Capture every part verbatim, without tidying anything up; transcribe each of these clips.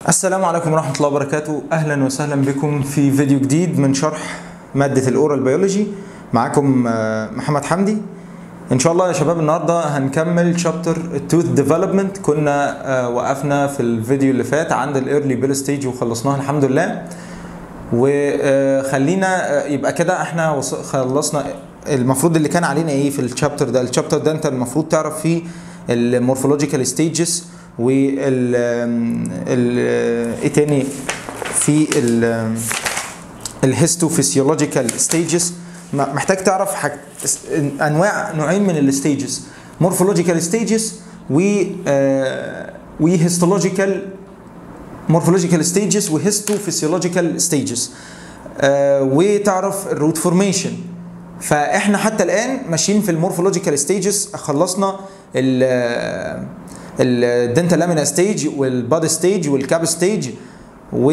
السلام عليكم ورحمة الله وبركاته. أهلا وسهلا بكم في فيديو جديد من شرح مادة الأورال بيولوجي. معاكم محمد حمدي. إن شاء الله يا شباب النهاردة هنكمل شابتر التوث ديفلوبمنت. كنا وقفنا في الفيديو اللي فات عند الإيرلي بيل ستيج وخلصناها الحمد لله. وخلينا يبقى كده احنا خلصنا المفروض اللي كان علينا ايه في الشابتر ده. الشابتر ده انت المفروض تعرف فيه المورفولوجيكال ستيجز وال ايه تاني في الهيستوفيسيولوجيكال ستيجز. محتاج تعرف حاجة انواع نوعين من الستيجز، مورفولوجيكال ستيجز و وهيستولوجيكال مورفولوجيكال ستيجز وهيستوفيسيولوجيكال ستيجز، وتعرف الروت فورميشن. فاحنا حتى الان ماشيين في المورفولوجيكال ستيجز. خلصنا ال الدنتال لامينا ستيج والباد ستيج والكاب ستيج، و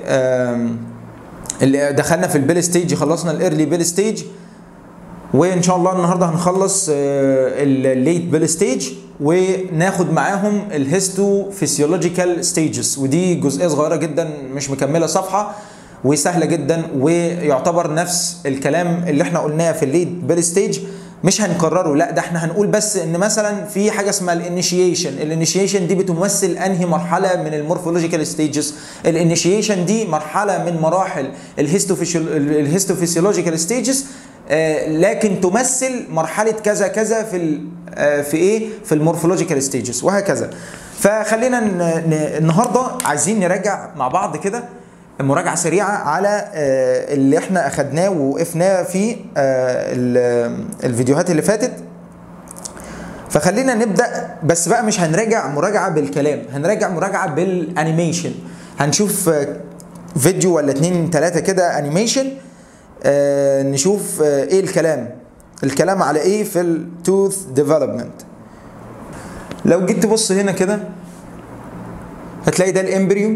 دخلنا في البيل ستيج، خلصنا الايرلي بيل ستيج، وان شاء الله النهارده هنخلص الليت بيل ستيج وناخد معاهم الهيستو فيسيولوجيكال ستيجز. ودي جزئيه صغيره جدا مش مكمله صفحه وسهله جدا، ويعتبر نفس الكلام اللي احنا قلناه في الليت بيل ستيج مش هنكرره، لا ده احنا هنقول بس ان مثلا في حاجه اسمها الانيشيشن. الانيشيشن دي بتمثل انهي مرحله من المورفولوجيكال ستيجز؟ الانيشيشن دي مرحله من مراحل الهيستوفيسيولوجيكال ستيجز، آه لكن تمثل مرحله كذا كذا في آه في ايه في المورفولوجيكال ستيجز وهكذا. فخلينا النهارده عايزين نراجع مع بعض كده مراجعة سريعة على اللي احنا اخدناه ووقفناه في الفيديوهات اللي فاتت. فخلينا نبدأ، بس بقى مش هنراجع مراجعة بالكلام، هنراجع مراجعة بالانيميشن. هنشوف فيديو ولا اتنين تلاتة كده انيميشن، نشوف ايه الكلام الكلام على ايه في التوث ديفلوبمنت. لو جيت تبص هنا كده هتلاقي ده الامبريو.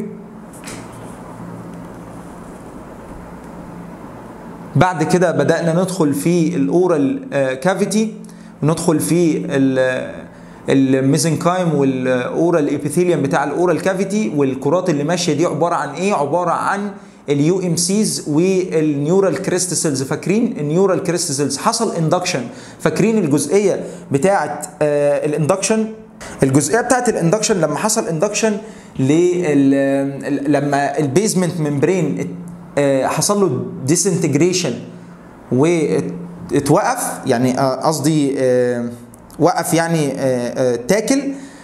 بعد كده بدأنا ندخل في الاورال كافيتي، وندخل في الميزنكايم والاورال ايبيثيليوم بتاع الاورال كافيتي. والكرات اللي ماشيه دي عباره عن ايه؟ عباره عن اليو ام سيز والنيورال كريست سيلز. فاكرين النيورال كريست سيلز حصل اندكشن؟ فاكرين الجزئيه بتاعه الاندكشن؟ الجزئيه بتاعه الاندكشن لما حصل اندكشن لما البيزمنت ممبرين حصل له ديسنتجريشن واتوقف، يعني قصدي وقف يعني تاكل.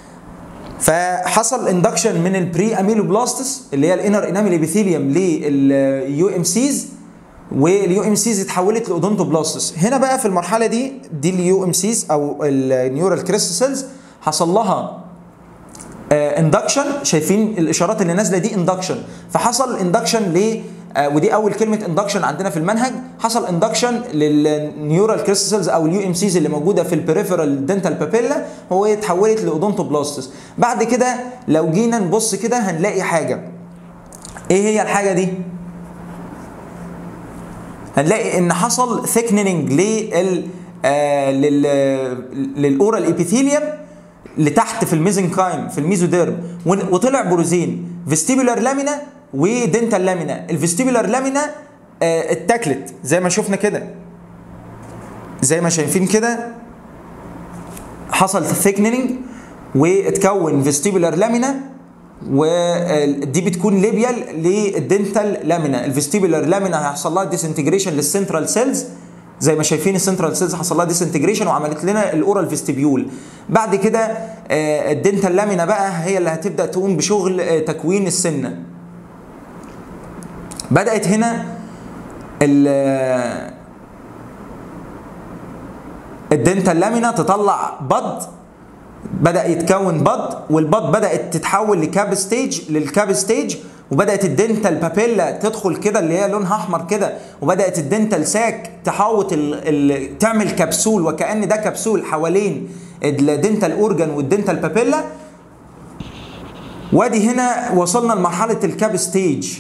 فحصل اندكشن من البري اميلوبلاستس اللي هي الانر اناميل ابيثيليوم لليو ام سيز، واليو ام سيز اتحولت لاودونتوبلاستس. هنا بقى في المرحله دي دي اليو ام سيز او النيورال كريست سيلز حصل لها اندكشن. شايفين الاشارات اللي نازله دي اندكشن. فحصل اندكشن ل آه ودي اول كلمه اندكشن عندنا في المنهج. حصل اندكشن للنيورال كريست سيلز او اليو ام سيز اللي موجوده في البريفرال دنتال بابيلا، هو اتحولت لاودونتوبلاستس. بعد كده لو جينا نبص كده هنلاقي حاجه. ايه هي الحاجه دي؟ هنلاقي ان حصل ثيكنينج لل آه لل للاورال ايبيثيليوم لتحت في الميزنكايم في الميزوديرم، وطلع بروزين فيستيبولار لامينا ودنتال لامينا. الفيستيبولار لامينا اه اتاكلت زي ما شفنا كده، زي ما شايفين كده حصل ثيكنينج واتكون فيستيبولار لامينا، ودي بتكون ليبيال للدنتال لامينا. الفيستيبولار لامينا هيحصل لها ديسنتجريشن للسنترال سيلز، زي ما شايفين السنترال سيلز حصل لها ديسنتجريشن وعملت لنا الاورال فيستيبيول. بعد كده اه الدنتال لامينا بقى هي اللي هتبدا تقوم بشغل اه تكوين السنه. بدأت هنا الدنتال لامينا تطلع بض، بدأ يتكون بض، والبض بدأت تتحول لكاب ستيج للكاب ستيج، وبدأت الدنتال بابيلا تدخل كده اللي هي لونها احمر كده، وبدأت الدنتال ساك تحوط ال ال تعمل كبسول، وكأن ده كبسول حوالين الدنتال اورجان والدنتال بابيلا. وادي هنا وصلنا لمرحلة الكاب ستيج،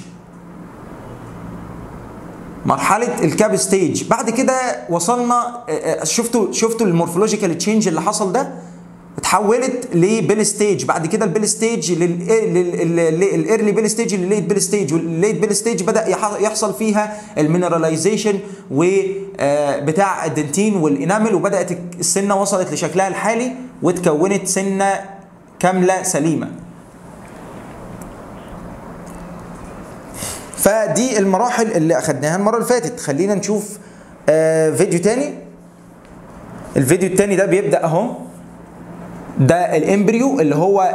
مرحله الكاب ستيج. بعد كده وصلنا، شفتوا شفتوا المورفولوجيكال تشينج اللي حصل ده، اتحولت لبيل ستيج، بعد كده البيل ستيج للايرلي بيل ستيج للليت بيل ستيج، والليت بيل ستيج بدا يحصل فيها المينراليزيشن وبتاع الدنتين والانامل، وبدات السنه وصلت لشكلها الحالي وتكونت سنه كامله سليمه. فدي المراحل اللي اخدناها المره اللي فاتت. خلينا نشوف آه فيديو تاني. الفيديو التاني ده بيبدا اهو، ده الامبريو اللي هو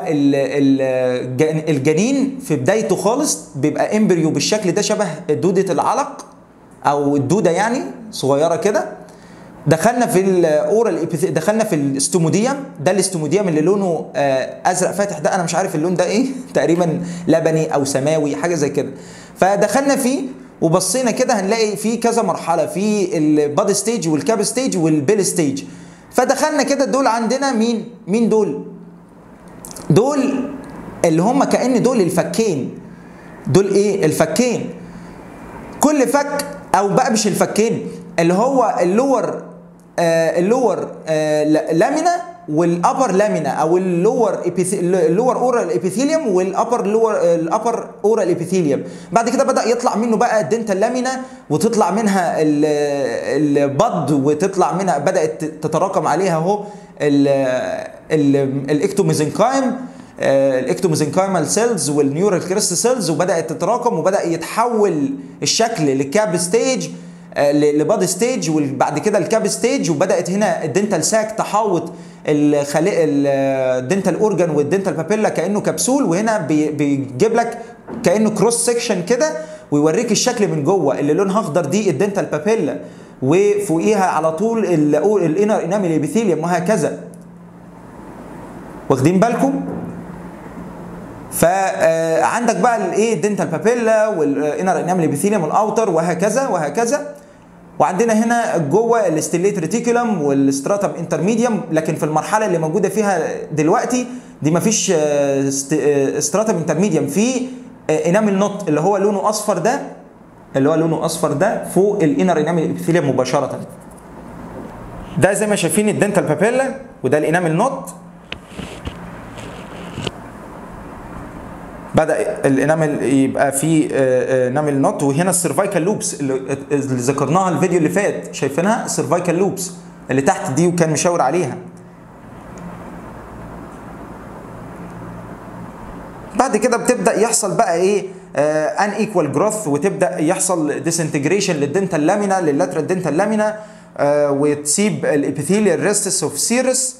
الجنين في بدايته خالص، بيبقى امبريو بالشكل ده شبه دودة العلق او الدودة يعني صغيرة كده. دخلنا في الاورال، دخلنا في الاستوموديوم، ده الاستوموديوم اللي لونه ازرق فاتح ده، انا مش عارف اللون ده ايه، تقريبا لبني او سماوي حاجة زي كده. فدخلنا فيه وبصينا كده هنلاقي فيه كذا مرحلة، في البادي ستيج والكاب ستيج والبيل ستيج. فدخلنا كده دول عندنا مين؟ مين دول؟ دول اللي هم كأن دول الفكين. دول ايه؟ الفكين. كل فك او بقى مش الفكين، اللي هو اللور آه اللور آه لامينا والابر لامينا، او اللور اللور اورال ابيثيليوم والابر لور الابر اورال ابيثيليوم. بعد كده بدا يطلع منه بقى الدنتال لامينا، وتطلع منها البض، وتطلع منها بدات تتراكم عليها اهو الاكتوميزنكايم الاكتوميزنكايمال سيلز والنيورال كريست سيلز، وبدات تتراكم وبدا يتحول الشكل لكاب ستيج لبادي ستيج، وبعد كده الكاب ستيج، وبدات هنا الدنتال ساك تحاوط الخليق الدنتال اورجان والدنتال بابيلا كانه كبسول، وهنا بيجيب لك كانه كروس سكشن كده ويوريك الشكل من جوه. اللي لونها اخضر دي الدنتال بابيلا، وفوقيها على طول الانر انامل ابيثيليوم، وهكذا. واخدين بالكم؟ فعندك بقى الايه الدنتال بابيلا والانر انامل ابيثيليوم والاوتر، وهكذا وهكذا. وعندنا هنا جوه الاستيليت ريتيكولم والستراتم انترميديوم، لكن في المرحله اللي موجوده فيها دلوقتي دي مفيش ستراتم انترميديوم، في انامل نوت اللي هو لونه اصفر ده، اللي هو لونه اصفر ده فوق الانر انامل ابيثيليوم مباشره. ده زي ما شايفين الدنتال بابيلا، وده الانامل نوت. بدا الانامل يبقى فيه انامل نوت، وهنا السيرفايكال لوبس اللي ذكرناها الفيديو اللي فات، شايفينها السيرفايكال لوبس اللي تحت دي، وكان مشاور عليها. بعد كده بتبدا يحصل بقى ايه ان ايكوال جروث، وتبدا يحصل ديسنتجريشن للدنتال لامينا لللاترال دنتال لامينا، وتسيب الابيثيليال ريستس اوف سيرس.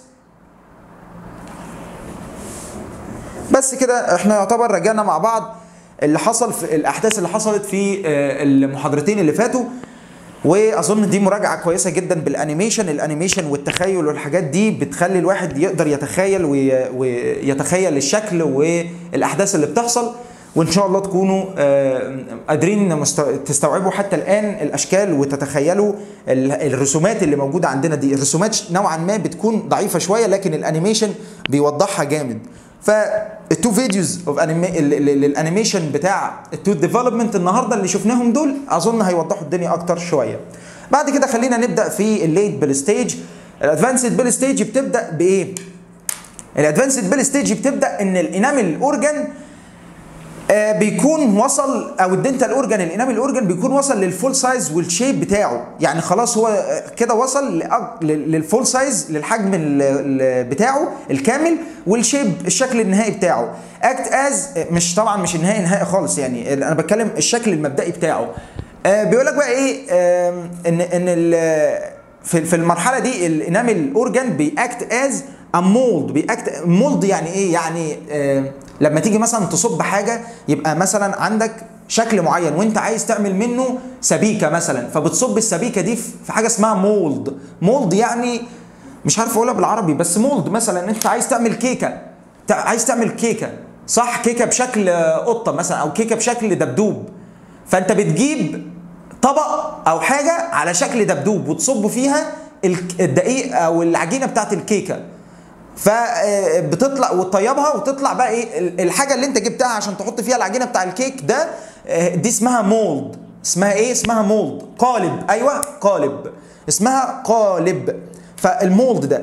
بس كده احنا يعتبر رجعنا مع بعض اللي حصل في الاحداث اللي حصلت في المحاضرتين اللي فاتوا، واظن دي مراجعه كويسه جدا بالانيميشن. الانيميشن والتخيل والحاجات دي بتخلي الواحد يقدر يتخيل ويتخيل الشكل والاحداث اللي بتحصل، وان شاء الله تكونوا قادرين تستوعبوا حتى الان الاشكال وتتخيلوا الرسومات اللي موجوده عندنا دي. الرسومات نوعا ما بتكون ضعيفه شويه، لكن الانيميشن بيوضحها جامد. فالتو فيديوز اوف الانيميشن بتاع التوث ديفلوبمنت النهارده اللي شفناهم دول اظن هيوضحوا الدنيا اكتر شويه. بعد كده خلينا نبدا في الليت بيل ستيج. الادفانسد بيل ستيج بتبدا بايه؟ الادفانسد بيل ستيج بتبدا ان الانامل اورجان آه بيكون وصل، او الدنتال اورجان الانامل اورجان بيكون وصل للفول سايز والشيب بتاعه، يعني خلاص هو كده وصل للفول سايز، للحجم بتاعه الكامل والشيب الشكل النهائي بتاعه. اكت از مش طبعا مش النهائي نهائي خالص، يعني انا بتكلم الشكل المبدئي بتاعه. آه بيقول لك بقى ايه، آه ان ان في في المرحله دي الانامل اورجان بياكت از ا مولد. بياكت مولد يعني ايه؟ يعني آه لما تيجي مثلا تصب حاجه، يبقى مثلا عندك شكل معين وانت عايز تعمل منه سبيكه مثلا، فبتصب السبيكه دي في حاجه اسمها مولد. مولد يعني مش عارف اقولها بالعربي، بس مولد مثلا انت عايز تعمل كيكه، عايز تعمل كيكه صح، كيكه بشكل قطه مثلا، او كيكه بشكل دبدوب، فانت بتجيب طبق او حاجه على شكل دبدوب وتصب فيها الدقيق او العجينه بتاعت الكيكه، فبتطلع وتطيبها وتطلع بقى ايه الحاجه اللي انت جبتها عشان تحط فيها العجينه بتاع الكيك ده، دي اسمها مولد. اسمها ايه؟ اسمها مولد. قالب. ايوه قالب، اسمها قالب. فالمولد ده،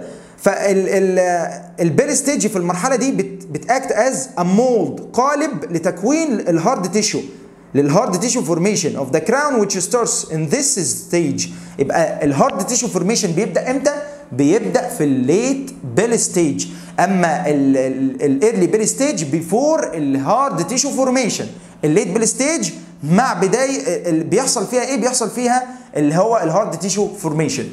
فالبيري ستيج في المرحله دي بتاكت از ا مولد، قالب لتكوين الهارد تيشو، للهارد تيشو فورميشن اوف ذا كراون which starts in this stage. يبقى الهارد تيشو فورميشن بيبدا امتى؟ بيبدا في الليت بيل ستيج. اما الايرلي بيل ستيج بيفور الهارد تيشو فورميشن. الليت بيل ستيج مع بدايه اللي بيحصل فيها ايه؟ بيحصل فيها اللي هو الهارد تيشو فورميشن.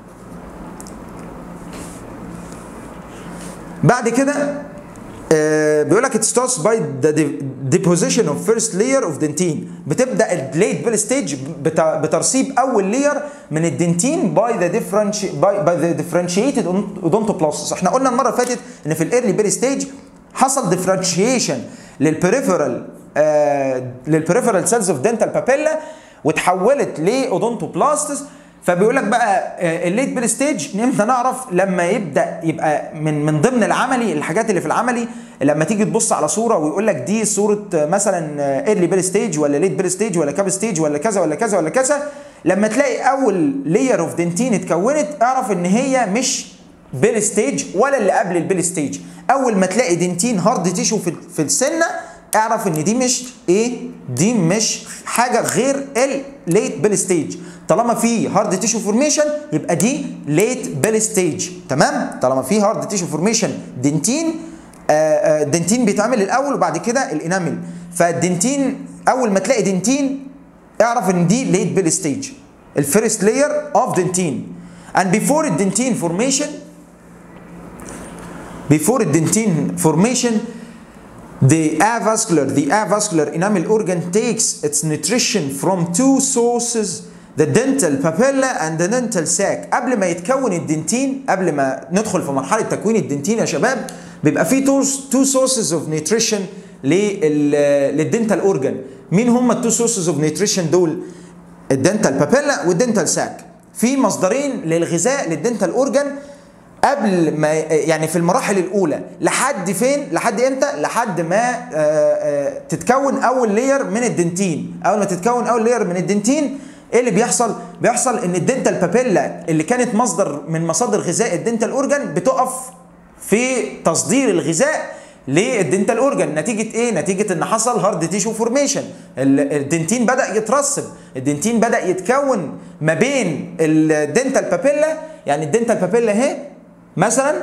بعد كده آه بيقول لك it starts by the deposition of first layer of dentin. بتبدا الليت بيل ستيج بترسيب اول لير من الدنتين by the differenti by, by the differentiated odontoblasts. احنا قلنا المره اللي فاتت ان في الايرلي بيل ستيج حصل differentiation للبريفرال آه للبريفرال سيلز اوف دنتال بابيلا وتحولت لاودونتوبلاستس. فبيقول لك بقى الليت بيل ستيج نمتى نعرف؟ لما يبدا يبقى من من ضمن العملي، الحاجات اللي في العملي لما تيجي تبص على صوره ويقول لك دي صوره مثلا ايرلي بيل ستيج ولا ليت بيل ستيج ولا كاب ستيج ولا كذا ولا كذا ولا كذا، لما تلاقي اول لاير اوف دنتين اتكونت اعرف ان هي مش بيل ستيج ولا اللي قبل البيل ستيج. اول ما تلاقي دنتين هارد تيشو في في السنه اعرف ان دي مش ايه؟ دي مش حاجه غير الليت بيل ستيج. طالما في هارد تيشو فورميشن يبقى دي ليت بيل ستيج، تمام؟ طالما في هارد تيشو فورميشن دنتين آآ آآ دنتين بيتعمل الاول وبعد كده الانامل. فالدنتين اول ما تلاقي دنتين اعرف ان دي ليت بيل ستيج، الفيرست لاير اوف دنتين. and before الدنتين فورميشن before الدنتين فورميشن The avascular, the avascular enamel organ takes its nutrition from two sources, the dental papilla and the dental sac. قبل ما يتكون الدنتين، قبل ما ندخل في مرحلة تكوين الدنتين يا شباب، بيبقى في two sources of nutrition للدنتال اورجان. مين هم التو sources of nutrition دول؟ الدنتال بابيلا والدنتال ساك. في مصدرين للغذاء للدنتال اورجان قبل ما يعني في المراحل الاولى. لحد فين؟ لحد امتى؟ لحد ما آآ آآ تتكون اول لير من الدنتين. اول ما تتكون اول لير من الدنتين ايه اللي بيحصل؟ بيحصل ان الدنتال بابيلا اللي كانت مصدر من مصادر غذاء الدنتال اورجان بتقف في تصدير الغذاء للدنتال اورجان. نتيجه ايه؟ نتيجه ان حصل هارد تيشو فورميشن. الدنتين بدا يترسب، الدنتين بدا يتكون ما بين الدنتال بابيلا، يعني الدنتال بابيلا اهي مثلا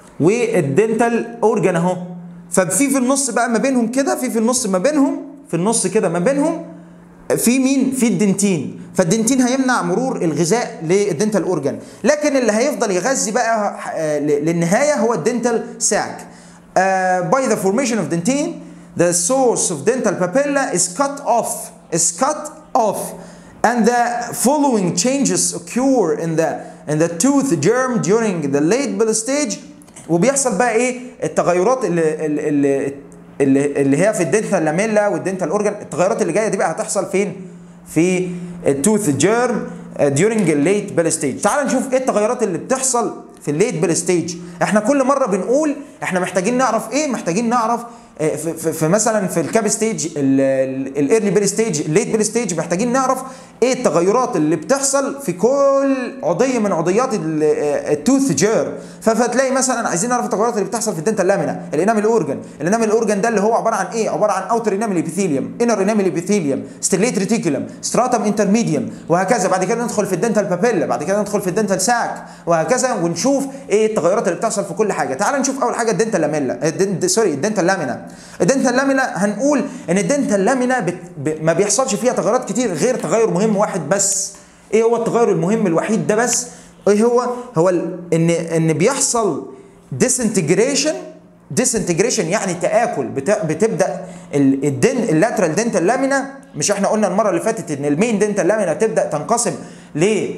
والدنتال اورجان اهو. ففي في النص بقى ما بينهم كده، في في النص ما بينهم في النص كده ما بينهم في مين؟ في الدنتين. فالدنتين هيمنع مرور الغذاء للدنتال اورجان، لكن اللي هيفضل يغذي بقى للنهايه هو الدنتال ساك. Uh, by the formation of dentin, the source of dental papilla is cut off, is cut off, and the following changes occur in the in the tooth germ during the late bill stage. وبيحصل بقى ايه؟ التغيرات اللي اللي اللي, اللي هي في الدنتال لاميلا والدنتال اورجان. التغيرات اللي جايه دي بقى هتحصل فين؟ في التوث جيرم during الليت بيل ستيج. تعال نشوف ايه التغيرات اللي بتحصل في الليت بيل ستيج. احنا كل مره بنقول احنا محتاجين نعرف ايه؟ محتاجين نعرف في, في, في مثلا في الكاب ستيج، الايرلي بيل ستيج، الليت بيل ستيج، محتاجين نعرف ايه التغيرات اللي بتحصل في كل عضيه من عضيات التوث جير. فتلاقي مثلا عايزين نعرف التغيرات اللي بتحصل في الدنتال لامينا، الانامل اورجان. الانامل اورجان ده اللي هو عباره عن ايه؟ عباره عن اوتر انامل ابيثيليوم، انر انامل ابيثيليوم، ستيليت ريتيكولم، ستراتم انترميديوم، وهكذا. بعد كده ندخل في الدنتال بابيلا، بعد كده ندخل في الدنتال ساك، وهكذا، ونشوف ايه التغيرات اللي بتحصل في كل حاجه. تعال نشوف اول حاجه الدنتال لاميلا، الدنت سوري الدنتال لامينا. الدنتال لامينا هنقول ان الدنتال لامينا بت... ب... ما بيحصلش فيها تغيرات كتير غير تغير مهم واحد بس. ايه هو التغير المهم الوحيد ده بس؟ ايه هو؟ هو ال... ان ان بيحصل ديسنتجريشن. ديسنتجريشن يعني تآكل. بت... بتبدا الدن اللاترال دنتال لامينا. مش احنا قلنا المره اللي فاتت ان المين دنتال لامينا تبدا تنقسم ل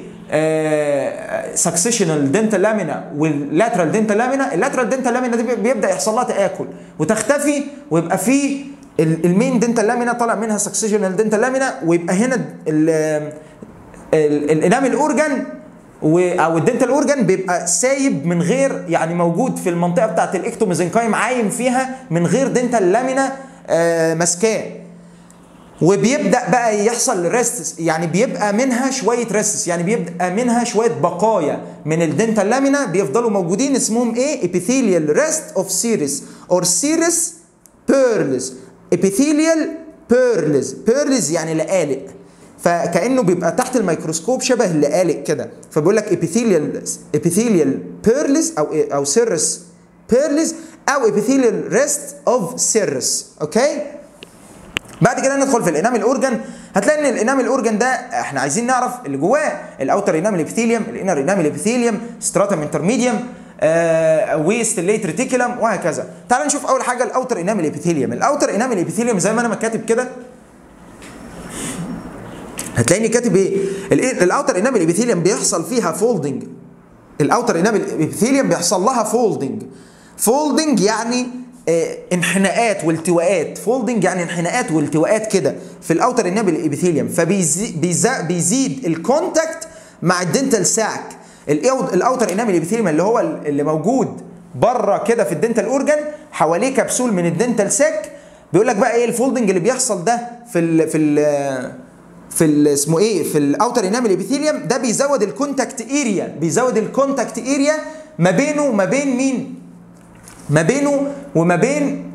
سكسيشنال دنتال لامينا واللاترال دنتال لامينا. اللاترال دنتال لامينا دي بيبدا يحصل لها تآكل وتختفي، ويبقى في المين دنتال لامينا طالع منها سكسيشنال دنتال لامينا، ويبقى هنا الانامل اورجان او الدنتال اورجان بيبقى سايب من غير، يعني موجود في المنطقه بتاعت الاكتوميزنكايم، عايم فيها من غير دنتال لامينا ماسكاه. وبيبدا بقى يحصل ريستس، يعني بيبقى منها شويه ريستس، يعني بيبقى منها شويه بقايا من الدنتال لامينا بيفضلوا موجودين، اسمهم ايه؟ epithelial rest of serous or serous pearls. epithelial pearls pearls يعني لقالق، فكانه بيبقى تحت الميكروسكوب شبه اللقالق كده، فبيقول لك epithelial epithelial pearls او او serous pearls او epithelial rest of serous. اوكي، بعد كده ندخل في الانامل اورجان. هتلاقي ان الانامل اورجان ده احنا عايزين نعرف اللي جواه، الاوتر انامل ابيثيليوم، الانر انامل ابيثيليوم، ستراتم انترميديوم، آه وستيليت ريتيكولم، وهكذا. تعال نشوف اول حاجه الاوتر انامل ابيثيليوم. الاوتر انامل ابيثيليوم زي ما انا كاتب كده، هتلاقيني كاتب ايه؟ الاوتر انامل ابيثيليوم بيحصل فيها فولدنج. الاوتر انامل ابيثيليوم بيحصل لها فولدنج. فولدنج يعني اه انحناءات والتواءات، فولدنج يعني انحناءات والتواءات كده في الاوتر انامل ابيثيليوم، فبيزيد بيزيد الكونتاكت مع الدنتال ساك. الاوتر انامل ابيثيليوم اللي هو اللي موجود بره كده في الدنتال اورجان، حواليه كبسول من الدنتال ساك. بيقول لك بقى ايه الفولدنج اللي بيحصل ده في ال في ال في ال اسمه ايه في الاوتر انامل ابيثيليوم ده؟ بيزود الكونتاكت اريا، بيزود الكونتاكت اريا ما بينه وما بين مين؟ ما بينه وما بين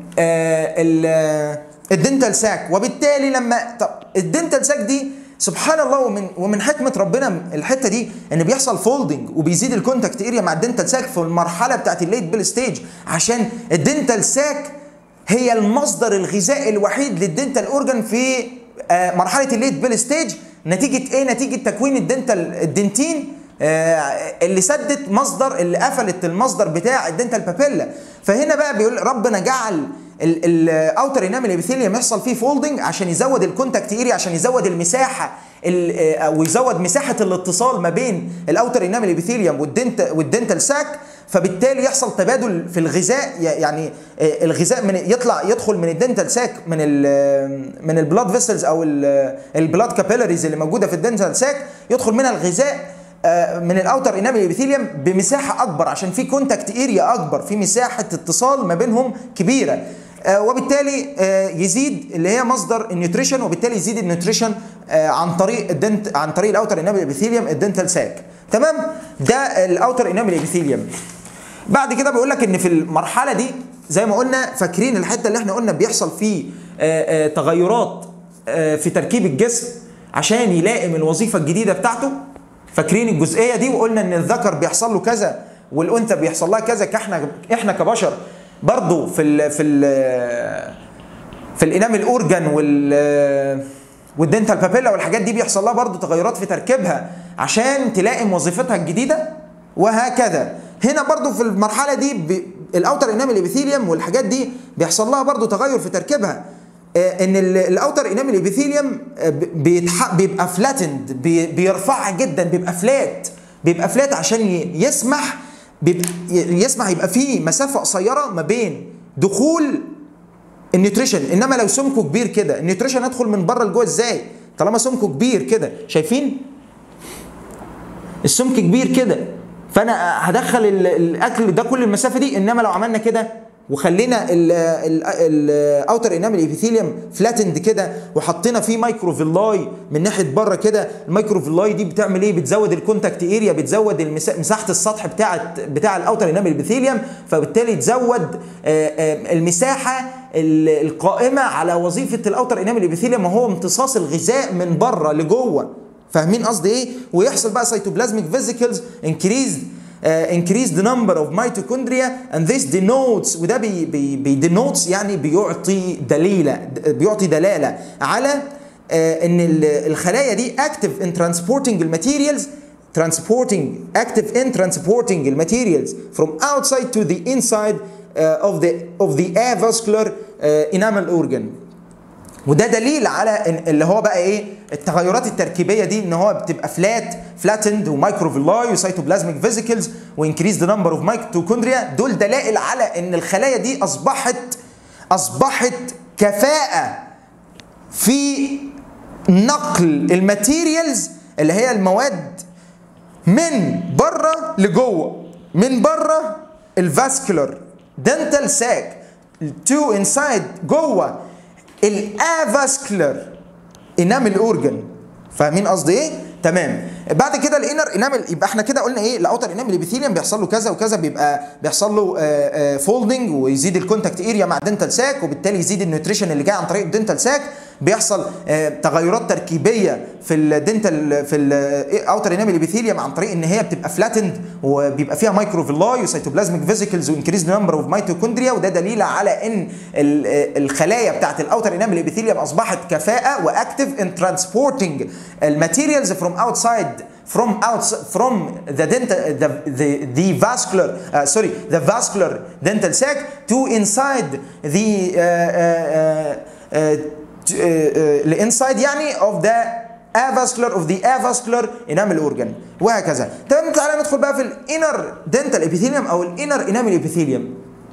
آه الدنتال ساك. وبالتالي لما طب الدنتال ساك دي سبحان الله ومن ومن حكمه ربنا الحته دي ان بيحصل فولدنج وبيزيد الكونتاكت اريا مع الدنتال ساك في المرحله بتاعت الليت بيل ستيج، عشان الدنتال ساك هي المصدر الغذائي الوحيد للدنتال اورجان في آه مرحله الليت بيل ستيج. نتيجه ايه؟ نتيجه تكوين الدنتال الدنتين آه اللي سدت مصدر، اللي قفلت المصدر بتاع الدنتال بابيلا. فهنا بقى بيقول ربنا جعل الاوتر انامل ابيثيليوم يحصل فيه فولدنج عشان يزود الكونتاكت اريا، عشان يزود المساحه او يزود مساحه الاتصال ما بين الاوتر انامل ابيثيليوم والدنت والدنتال ساك، فبالتالي يحصل تبادل في الغذاء. يعني الغذاء من يطلع يدخل من الدنتال ساك من ال من البلاد فيسلز او البلاد كابيلاريز اللي موجوده في الدنتال ساك، يدخل منها الغذاء من الاوتر انامل ابيثيليوم بمساحه اكبر، عشان في كونتاكت اريا اكبر، في مساحه اتصال ما بينهم كبيره، وبالتالي يزيد اللي هي مصدر النيوتريشن، وبالتالي يزيد النيوتريشن عن طريق الدنت عن طريق الاوتر انامل ابيثيليوم الدنتال ساك. تمام؟ ده الاوتر انامل ابيثيليوم. بعد كده بيقول لك ان في المرحله دي زي ما قلنا، فاكرين الحته اللي احنا قلنا بيحصل فيه تغيرات في تركيب الجسم عشان يلائم الوظيفه الجديده بتاعته؟ فاكرين الجزئيه دي؟ وقلنا ان الذكر بيحصل له كذا والانثى بيحصل لها كذا. كاحنا احنا كبشر برضو في ال في ال في الانامل اورجان وال والدنتال بابيلا والحاجات دي بيحصل لها برضو تغيرات في تركيبها عشان تلائم وظيفتها الجديده، وهكذا. هنا برضو في المرحله دي الاوتر انامل ابيثيليوم والحاجات دي بيحصل لها برضو تغير في تركيبها. ان الاوتر انامل ابيثيليوم بيبقى فلاتند، بيرفعها جدا، بيبقى فلات، بيبقى فلات عشان يسمح يسمح يبقى فيه مسافه قصيره ما بين دخول النيوتريشن. انما لو سمكه كبير كده، النيوتريشن هيدخل من بره لجوه ازاي؟ طالما سمكه كبير كده، شايفين السمك كبير كده، فانا هدخل الاكل ده كل المسافه دي. انما لو عملنا كده وخلينا الاوتر انامل ابيثيليوم فلاتند كده وحطينا فيه مايكروفيلاي من ناحيه بره كده، المايكروفيلاي دي بتعمل ايه؟ بتزود الكونتاكت اريا، بتزود مساحه السطح بتاع بتاع الاوتر انامل ابيثيليوم، فبالتالي تزود المساحه القائمه على وظيفه الاوتر انامل ابيثيليوم، وهو امتصاص الغذاء من بره لجوه. فاهمين قصدي ايه؟ ويحصل بقى سيتوبلازميك فيزيكلز انكريزد Uh, increase the number of mitochondria and this denotes، وده بي بي بي denotes يعني بيعطي دليلة بيعطي دلالة على uh, ان الخلايا دي active in transporting the materials transporting active in transporting the materials from outside to the inside uh, of the of the avascular uh, enamel organ. وده دليل على اللي هو بقى ايه؟ التغيرات التركيبيه دي، ان هو بتبقى فلات فلاتند ومايكروفيلاي وسيتوبلازميك فيزيكلز وانكريز ذا نمبر اوف ميتوكوندريا. دول دلائل على ان الخلايا دي اصبحت اصبحت كفاءه في نقل الماتيريالز اللي هي المواد من بره لجوه، من بره الفاسكولار دنتال ساك تو انسايد جوه الافاسكولار انامل اورجن. فاهمين قصدي ايه؟ تمام. بعد كده الانر انامل، يبقى احنا كده قلنا ايه؟ الاوتر انامل ابيثيليوم بيحصل له كذا وكذا، بيبقى بيحصل له فولدنج ويزيد الكونتاكت اريا مع الدنتال ساك، وبالتالي يزيد النيوتريشن اللي جاي عن طريق الدنتال ساك. بيحصل تغيرات تركيبيه في الدنتال في الاوتر انامل ابيثيليوم عن طريق ان هي بتبقى فلاتند وبيبقى فيها مايكروفيلاي وسيتوبلازميك فيزيكلز وانكريز نمبر اوف ميتوكوندريا، وده دليل على ان الخلايا بتاعت الاوتر انامل ابيثيليوم اصبحت كفاءه واكتف ان ترانسبورتنج الماتيريالز فروم اوتسايد from outside from the dental the the, the vascular uh, sorry the vascular dental sac to inside the uh, uh, uh, the inside يعني of the avascular of the avascular enamel organ وهكذا. تمام. تعالى ندخل بقى في الانر دنتال ابيثيليوم او الانر انامل ابيثيليوم.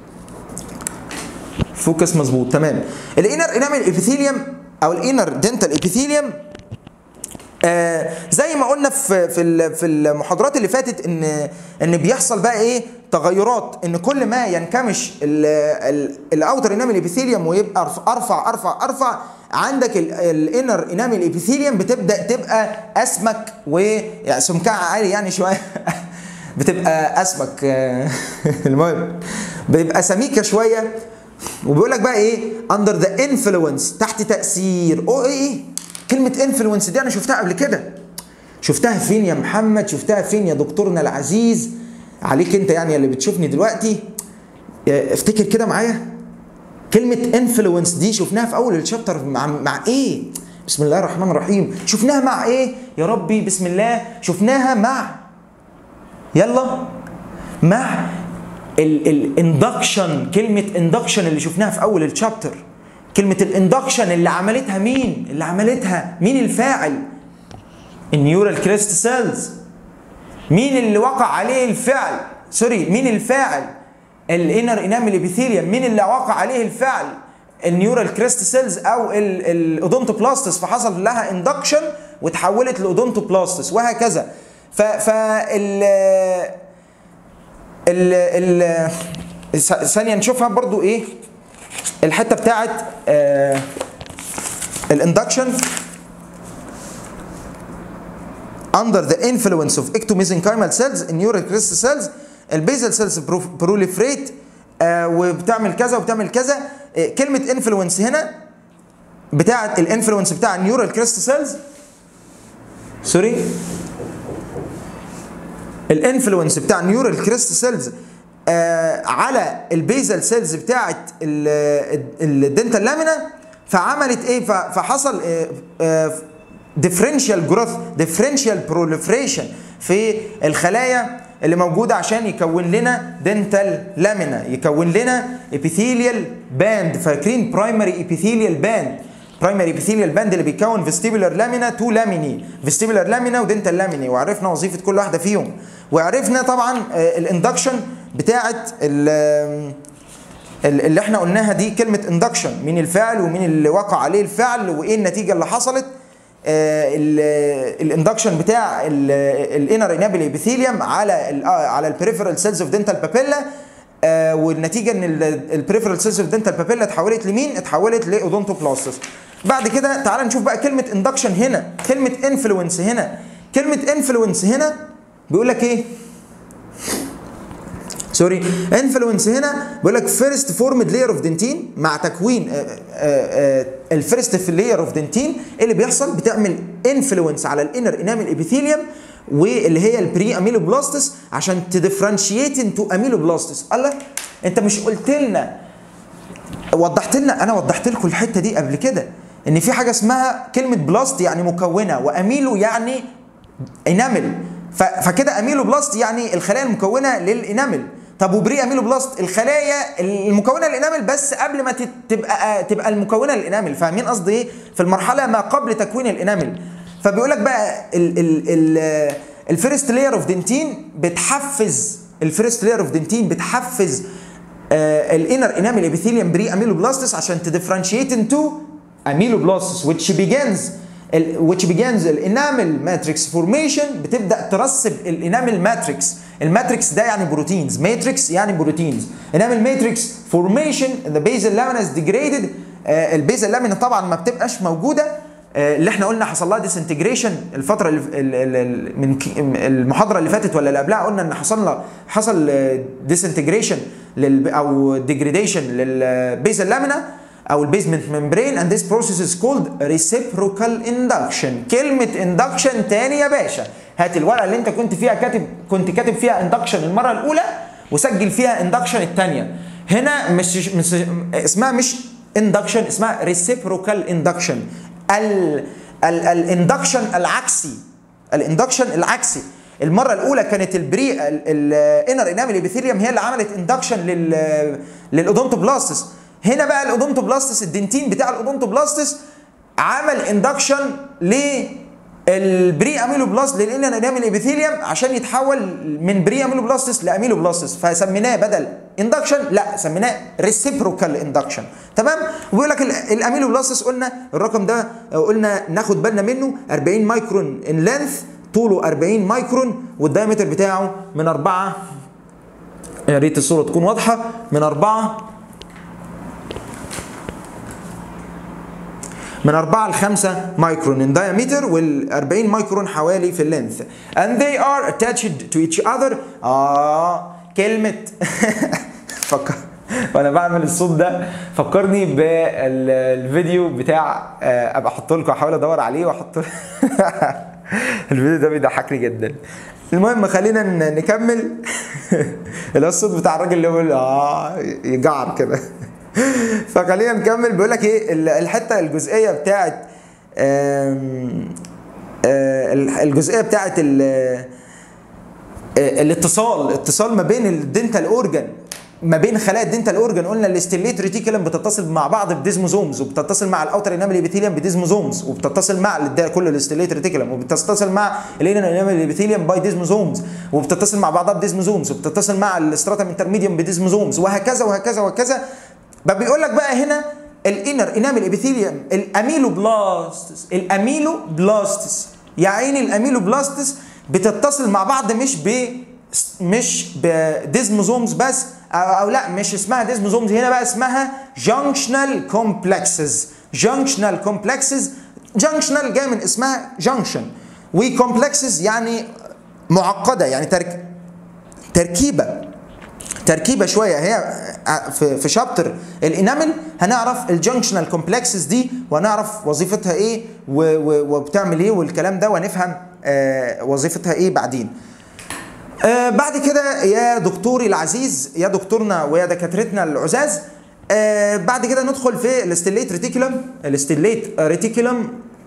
فوكس مظبوط. تمام. الانر انامل ابيثيليوم او الانر دنتال ابيثيليوم آه زي ما قلنا في في في المحاضرات اللي فاتت ان ان بيحصل بقى ايه؟ تغيرات، ان كل ما ينكمش الاوتر انامل ابيثيليوم ويبقى ارفع ارفع ارفع، عندك الانر انامل ابيثيليوم بتبدا تبقى اسمك ويعني سمكها عالي يعني شويه بتبقى اسمك المهم بيبقى سميكه شويه. وبيقول لك بقى ايه؟ اندر ذا انفلونس، تحت تاثير. او ايه كلمه انفلونس دي؟ انا شفتها قبل كده. شفتها فين يا محمد؟ شفتها فين يا دكتورنا العزيز؟ عليك انت يعني اللي بتشوفني دلوقتي، افتكر كده معايا. كلمه انفلونس دي شفناها في اول الشابتر مع مع ايه؟ بسم الله الرحمن الرحيم. شفناها مع ايه يا ربي؟ بسم الله. شفناها مع يلا مع الاندكشن. كلمه اندكشن اللي شفناها في اول الشابتر. كلمه الاندكشن اللي عملتها مين؟ اللي عملتها مين؟ الفاعل النيورال كريست سيلز. مين اللي وقع عليه الفعل؟ سوري، مين الفاعل؟ الانر انامل ابيثيليوم. مين اللي وقع عليه الفعل؟ النيورال كريست سيلز او الاودونتوبلاستس، فحصل لها اندكشن وتحولت لاودونتوبلاستس وهكذا. ف ف ال ال ال ثانيه نشوفها برضو ايه الحته بتاعت آه الاندكشن. under the influence of ectomesenchymal cells in neural crystal cells البيزل سيلز بروليفريت آه وبتعمل كذا وبتعمل كذا. آه كلمه انفلونس هنا بتاعه الانفلونس بتاع النيورال كريست سيلز سوري الانفلونس بتاع النيورال كريست سيلز آه على البيزل سيلز بتاعه الدنتال لامينا، فعملت ايه؟ فحصل آه آه differential growth differential proliferation في الخلايا اللي موجوده عشان يكون لنا دنتال لامينا، يكون لنا epithelial band. فاكرين برايمري epithelial band؟ برايمري epithelial band اللي بيكون vestibular lamina تو لاميني، vestibular lamina ودنتال لاميني، وعرفنا وظيفه كل واحده فيهم. وعرفنا طبعا الاندكشن بتاعه اللي احنا قلناها دي. كلمه اندكشن، مين الفاعل ومين اللي وقع عليه الفعل وايه النتيجه اللي حصلت. الاندكشن بتاع الانر انابل ابيثيليوم على ال على البريفرال سيلز اوف دنتال بابيلا، والنتيجه ان البريفرال سيلز اوف دنتال بابيلا اتحولت لمين؟ اتحولت لاودونتوبلاستس. بعد كده تعال نشوف بقى كلمه اندكشن هنا، كلمه انفلونس هنا. كلمه انفلونس هنا بيقول لك ايه؟ سوري، انفلونس هنا بيقول لك فيرست فورمد لاير اوف دنتين، مع تكوين الفيرست لاير اوف دنتين اللي بيحصل بتعمل انفلونس على الانر انامل ابيثيليوم واللي هي البري اميلوبلاستس عشان تديفرنشيت انتو اميلوبلاستس. الله، انت مش قلت لنا وضحت لنا؟ انا وضحت لكم الحته دي قبل كده ان في حاجه اسمها كلمه بلاست يعني مكونه، واميلو يعني انامل، فكده اميلو بلاست يعني الخلايا المكونه للانامل. طب وبري اميلو بلاست الخلايا المكونه للانامل بس قبل ما تبقى تبقى المكونه للانامل. فاهمين قصدي ايه؟ في المرحله ما قبل تكوين الانامل. فبيقول لك بقى الفيرست لاير اوف دنتين بتحفز الفيرست لاير اوف دنتين بتحفز الانر انامل ابيثيليوم بري اميلو بلاستس عشان تديفرنشيت انتو اميلو بلاستس which begins which begins الانامل ماتريكس فورميشن. بتبدا ترسب الانامل ماتريكس. الماتريكس ده يعني بروتينز، ماتريكس يعني بروتينز. انامل ماتريكس فورميشن، ذا بيزل لامينا از ديجريدد. البيزل لامينا طبعا ما بتبقاش موجوده اللي احنا قلنا حصل لها ديسنتجريشن الفتره اللي من المحاضره اللي فاتت ولا اللي قبلها، قلنا ان حصل لها حصل ديسنتجريشن او ديجريديشن للبيزل لامينا او البيزمنت ممبرين and this process is called reciprocal induction. كلمه induction تاني يا باشا، هات الورقه اللي انت كنت فيها كاتب كنت كاتب فيها induction المره الاولى وسجل فيها induction الثانيه. هنا مش, مش اسمها مش induction، اسمها reciprocal induction. الاندكشن العكسي، الاندكشن العكسي. المره الاولى كانت البري الانر انامل ابيثيليوم هي اللي عملت اندكشن لل للاودونتوبلاستس. هنا بقى الاودونتوبلاستس الدنتين بتاع الاودونتوبلاستس عمل اندكشن للبري اميلوبلاست للانر انامل ابيثيليوم عشان يتحول من بري اميلوبلاستس لاميلوبلاستس، فسميناه بدل اندكشن لا سميناه ريسيبروكال اندكشن. تمام. وبيقول لك الاميلوبلاستس قلنا الرقم ده قلنا ناخد بالنا منه أربعين مايكرون ان لينث، طوله أربعين مايكرون، والدايمتر بتاعه من أربعة، يا ريت الصوره تكون واضحه، من أربعة من أربعة ل خمسة مايكرون ان diameter، وال أربعين مايكرون حوالي في اللينث. and they are attached to each other. اه كلمه فكر وانا بعمل الصوت ده فكرني بالفيديو بتاع ابقى احط لكم، احاول ادور عليه واحط الفيديو ده بيضحكني جدا. المهم خلينا نكمل. اللي هو الصوت بتاع الراجل اللي هو اه يجعر كده. فخلينا نكمل. بيقول لك ايه الحته الجزئيه بتاعت الجزئيه بتاعت الاتصال الاتصال ما بين الدنتال اورجان، ما بين خلايا الدنتال اورجان. قلنا الاستيليت ريتيكولم بتتصل مع بعض بديزموزومز، وبتتصل مع الاوتر انامل ابيثيليوم بديزموزومز، وبتتصل مع كل الاستيليت ريتيكولم، وبتتصل مع الانر انامل ابيثيليوم باي ديزموزومز، وبتتصل مع بعضها بديزموزومز، وبتتصل مع الاستراتم انترميديوم بديزموزومز، وهكذا وهكذا وهكذا. بيقول لك بقى هنا الانر انامل ابيثيليوم الاميلوبلاستس، الاميلوبلاستس يا عيني الاميلوبلاستس بتتصل مع بعض مش ب مش بديزموزومز بس، أو, او لا مش اسمها ديزموزومز، هنا بقى اسمها جانكشنال كومبلكسز. جانكشنال كومبلكسز، جانكشنال جاي من اسمها جانكشن، وكومبلكسز يعني معقده، يعني ترك تركيبه تركيبه شويه. هي في في شابتر الانامل هنعرف الجانكشنال كومبلكسز دي، وهنعرف وظيفتها ايه وبتعمل ايه والكلام ده، وهنفهم آه وظيفتها ايه بعدين. آه بعد كده يا دكتوري العزيز، يا دكتورنا ويا دكاترتنا العزاز، آه بعد كده ندخل في الاستيليت ريتيكولم. الاستيليت ريتيكولم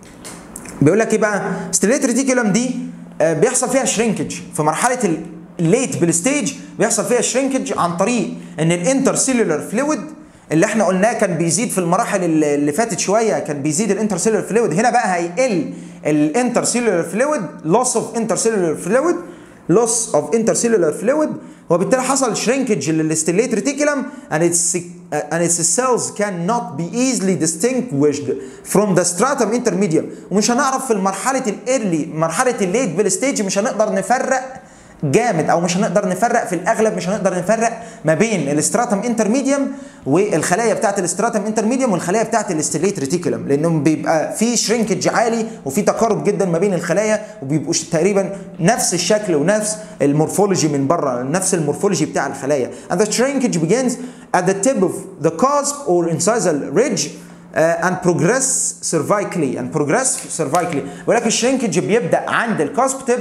بيقول لك ايه بقى؟ الاستيليت ريتيكولم دي آه بيحصل فيها شرينكج في مرحله الليت بالستيج، بيحصل فيها شرينكج عن طريق ان الانترسيلولار فلويد اللي احنا قلناه كان بيزيد في المراحل اللي فاتت شويه، كان بيزيد الانترسيلولار فلويد، هنا بقى هيقل الانترسيلولار فلويد، لوس اوف انترسيلولار فلويد، لوس اوف انترسيلولار فلويد، وبالتالي حصل شرينكج للستيليت ريتيكولم and its and its cells cannot be easily distinguished from the stratum intermedium. ومش هنعرف في المرحله الايرلي، مرحله الليت بالستيج مش هنقدر نفرق جامد، او مش هنقدر نفرق، في الاغلب مش هنقدر نفرق ما بين الاستراتم انترميديوم والخلايا بتاعت الاستراتم انترميديوم والخلايا بتاعت الاستيليت ريتيكولم، لانهم بيبقى في شرينكج عالي وفي تقارب جدا ما بين الخلايا، وبيبقوا تقريبا نفس الشكل ونفس المورفولوجي من بره، نفس المورفولوجي بتاع الخلايا. and the shrinkage begins at the tip of the cusp or incisal ridge uh, and progress cervically and progress cervically. ولكن الشرينكج بيبدا عند الكاسب تيب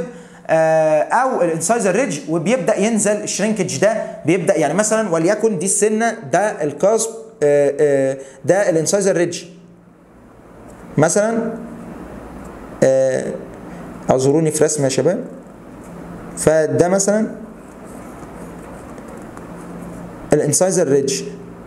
او الانسايزر ريدج، وبيبدا ينزل الشرينكج ده، بيبدا يعني مثلا وليكن دي السنه، ده الكاسب، ده الانسايزر ريدج مثلا، اعذروني في رسم يا شباب، فده مثلا الانسايزر ريدج،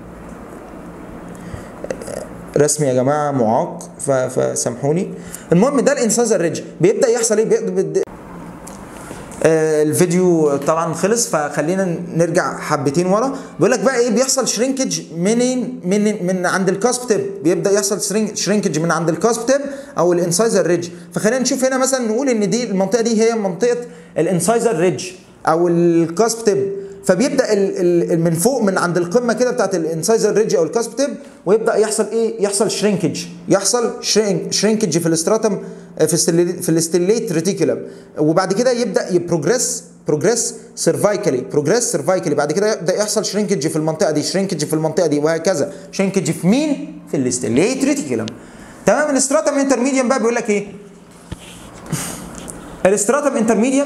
رسمي يا جماعه معاق فسامحوني. المهم ده الانسايزر ريدج، بيبدا يحصل ايه؟ آه الفيديو طبعا خلص، فخلينا نرجع حبتين ورا. بيقول لك بقى ايه بيحصل شرينكج منين؟ من من عند الكاسب تيب، بيبدا يحصل شرينكج من عند الكاسب تيب او الانسايزر ريدج. فخلينا نشوف هنا مثلا، نقول ان دي المنطقه دي هي منطقه الانسايزر ريدج او الكاسب تيب. فبيبدا ال ال من فوق من عند القمه كده بتاعت الانسايزر ريدج او الكاسبتيب، ويبدا يحصل ايه؟ يحصل شرينكج، يحصل شرينكج في الاستراتم في في الاستيليت ريتيكولم، وبعد كده يبدا يبروجريس بروجريس سيرفايكالي بروجريس سيرفايكالي بعد كده يبدا يحصل شرينكج في المنطقه دي، شرينكج في المنطقه دي، وهكذا. شرينكج في مين؟ في الاستيليت ريتيكولم. تمام. الاستراتم انترميديوم بقى بيقول لك ايه؟ الاستراتم انترميديوم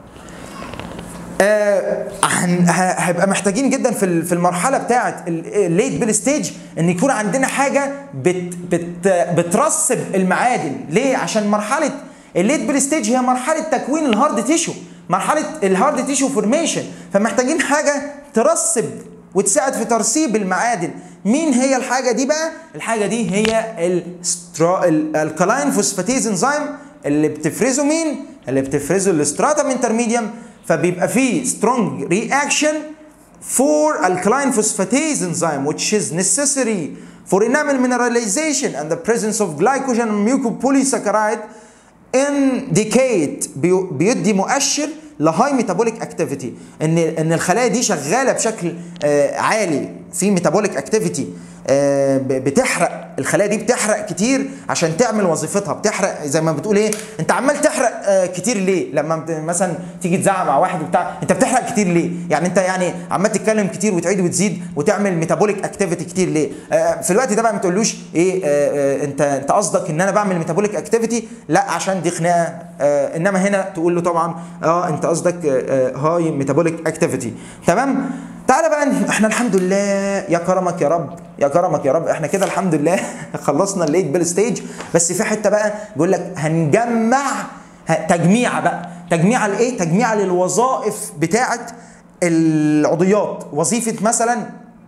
آه هيبقى محتاجين جدا في في المرحله بتاعه الليت بيل ستيج ان يكون عندنا حاجه بت بت بترسب المعادن. ليه؟ عشان مرحله الليت بيل ستيج هي مرحله تكوين الهارد تيشو، مرحله الهارد تيشو فورميشن، فمحتاجين حاجه ترسب وتساعد في ترسيب المعادن. مين هي الحاجه دي بقى؟ الحاجه دي هي الكلاين فوسفاتيز انزيم اللي بتفرزه مين؟ اللي بتفرزه الاستراتم انترميديوم. فبيبقى فيه strong reaction for alkaline phosphatase enzyme which is necessary for enamel mineralization and the presence of glycogen and mucopolysaccharide indicate بيدي مؤشر لهاي ميتابوليك اكتيفيتي، ان ان الخلايا دي شغاله بشكل آه عالي في ميتابوليك اكتيفيتي، آه بتحرق الخلايا دي، بتحرق كتير عشان تعمل وظيفتها، بتحرق زي ما بتقول ايه، انت عمال تحرق آه كتير ليه؟ لما مثلا تيجي تزعق مع واحد وبتاع، انت بتحرق كتير ليه؟ يعني انت يعني عمال تتكلم كتير وتعيد وتزيد وتعمل ميتابوليك اكتيفيتي كتير ليه؟ آه في الوقت ده بقى ما تقولوش ايه آه آه انت انت قصدك ان انا بعمل ميتابوليك اكتيفيتي؟ لا، عشان دي خناقه. آه انما هنا تقول له طبعا اه انت قصدك هاي ميتابوليك اكتيفيتي. تمام. تعالى بقى احنا الحمد لله، يا كرمك يا رب، يا كرمك يا رب، احنا كده الحمد لله خلصنا الليت بيل ستيج. بس في حته بقى بيقول لك هنجمع تجميعه بقى، تجميعه لايه؟ تجميعه للوظائف بتاعه العضيات. وظيفه مثلا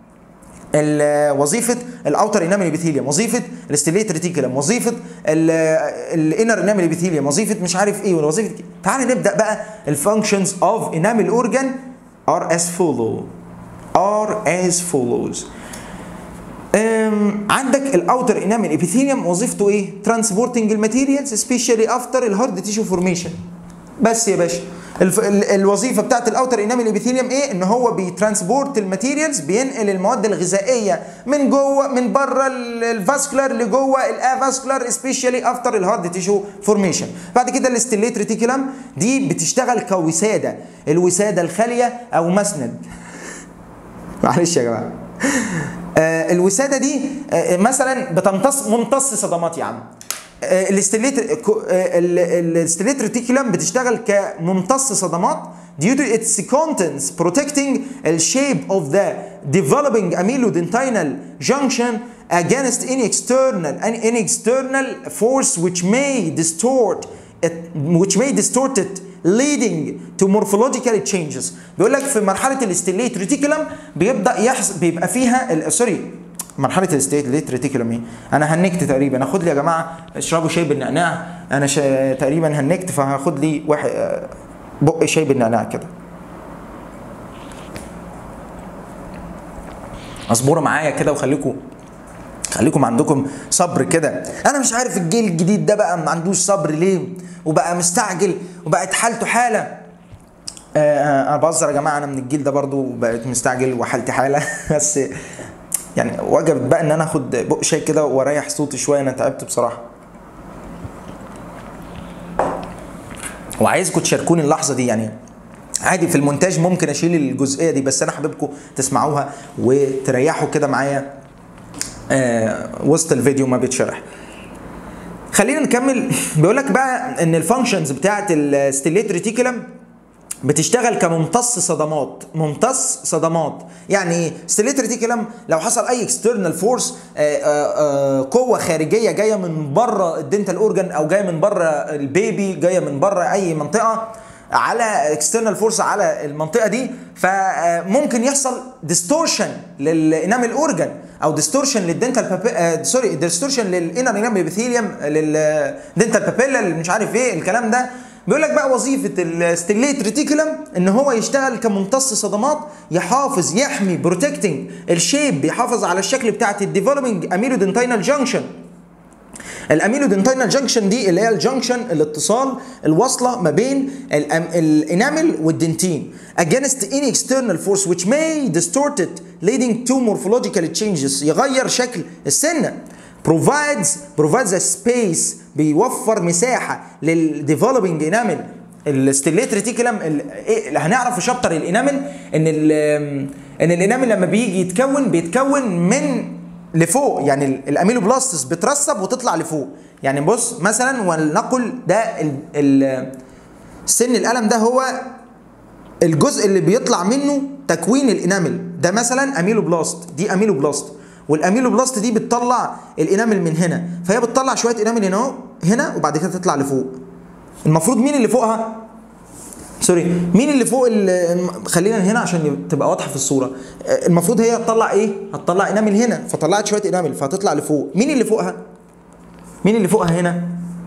وظيفه الاوتر انامل ابيثيليوم، وظيفه الاستيليت ريتيكولم، وظيفه الانر انامل ابيثيليوم، وظيفه مش عارف ايه، وظيفه. تعال نبدا بقى. الفانكشنز اوف انامل اورجان are as follow are as follows. عندك الاوتر انامل ابيثيليوم وظيفته ايه؟ ترانسبورتنج الماتيريالز سبيشالي افتر الهارد تيشو فورميشن. بس يا باشا الوظيفه بتاعت الاوتر انامل ابيثيليوم ايه؟ ان هو بيترانسبورت الماتيريالز، بينقل المواد الغذائيه من جوه من بره الفاسكولار لجوه الافاسكولار سبيشالي افتر الهارد تيشو فورميشن. بعد كده الاستيليت ريتيكولم دي بتشتغل كوساده، الوساده الخاليه او مسند. معلش يا جماعه. آه الوساده دي آه مثلا بتمتص ممتص صدمات يا عم. الاستيليت الاستيليت ريتيكولم بتشتغل كممتص صدمات due to its contents protecting the shape of the developing amylodentinal junction against any external any external force which may distort it, which may distort it leading to morphological changes. بيقول لك في مرحله الاستيليت ريتيكولم بيبدا يحصل، بيبقى فيها سوري مرحله الاستيليت ريتيكولم ايه؟ انا هنكت تقريبا. اخد لي يا جماعه اشربوا شاي بالنعناع، انا شا... تقريبا هنكت، فهاخد لي واحد بق شاي بالنعناع كده. اصبروا معايا كده وخليكم خليكم عندكم صبر كده. انا مش عارف الجيل الجديد ده بقى ما عندوش صبر ليه، وبقى مستعجل وبقت حالته حاله. آه انا بهزر يا جماعه، انا من الجيل ده برضو وبقيت مستعجل وحالتي حاله. بس يعني وجبت بقى ان انا اخد بق شاي كده واريح صوتي شويه، انا تعبت بصراحه. وعايزكم تشاركوني اللحظه دي، يعني عادي في المونتاج ممكن اشيل الجزئيه دي، بس انا حاببكم تسمعوها وتريحوا كده معايا آه وسط الفيديو ما بيتشرح. خلينا نكمل. بيقول لك بقى ان الفانكشنز بتاعه الستيليت ريتيكولم بتشتغل كممتص صدمات. ممتص صدمات يعني ايه؟ ستيليت ريتيكولم لو حصل اي اكسترنال فورس، قوه خارجيه جايه من بره الدنتال اورجان او جايه من بره البيبي، جايه من بره اي منطقه، على اكسترنال فورس على المنطقه دي، فممكن يحصل ديستورشن للانامل اورجان او ديستورشن للدنتال بابي... سوري ديستورشن للانر انامل ابيثيليوم، للدنتال بابيلا، اللي مش عارف ايه الكلام ده. بيقول لك بقى وظيفه الستيليت ريتيكولم ان هو يشتغل كممتص صدمات، يحافظ يحمي بروتكتنج الشيب، بيحافظ على الشكل بتاعت الديفلوبينج اميلودنتينال جانكشن الاميلودنتينال جنكشن دي اللي هي الجنكشن الاتصال الواصله ما بين الانامل والدنتين against any external force which may distort it leading to morphological changes يغير شكل السنه. provides provides a space بيوفر مساحه للديفلوبينج انامل. الستيليت ريتيكولم اللي هنعرف في شابتر الانامل ان ان الانامل لما بيجي يتكون بيتكون من لفوق، يعني الاميلوبلاستس بترسب وتطلع لفوق. يعني بص مثلا ولنقل ده ال ال سن القلم ده هو الجزء اللي بيطلع منه تكوين الانامل، ده مثلا اميلوبلاست، دي اميلوبلاست، والاميلوبلاست دي بتطلع الانامل من هنا، فهي بتطلع شويه انامل هنا اهو هنا وبعد كده تطلع لفوق. المفروض مين اللي فوقها؟ سوري مين اللي فوق اللي خلينا هنا عشان تبقى واضحه في الصوره. المفروض هي هتطلع ايه؟ هتطلع انامل هنا، فطلعت شويه انامل فهتطلع لفوق. مين اللي فوقها؟ مين اللي فوقها هنا؟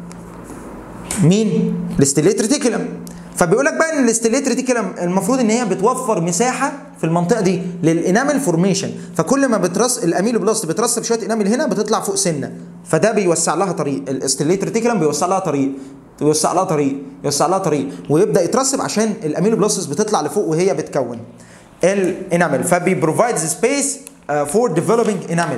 مين؟ الستيليت ريتيكولم. فبيقول لك بقى ان الستيليت ريتيكولم المفروض ان هي بتوفر مساحه في المنطقه دي للانامل فورميشن، فكل ما بترس الاميلوبلاست بترسب شويه انامل هنا بتطلع فوق سنه، فده بيوسع لها طريق. الستيليت ريتيكولم بيوسع لها طريق يوسع لها طريق يوسع لها طريق ويبدا يترسب عشان الاميلوبلاستس بتطلع لفوق وهي بتكون الانامل. فبي بروفايدز سبيس فور ديفلوبينج انامل.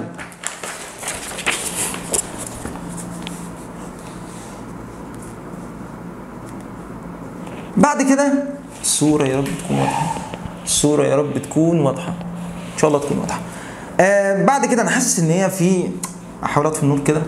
بعد كده الصوره يا رب تكون واضحه، الصوره يا رب تكون واضحه ان شاء الله تكون واضحه. آه بعد كده انا حاسس ان هي في احاول اطفي النور كده.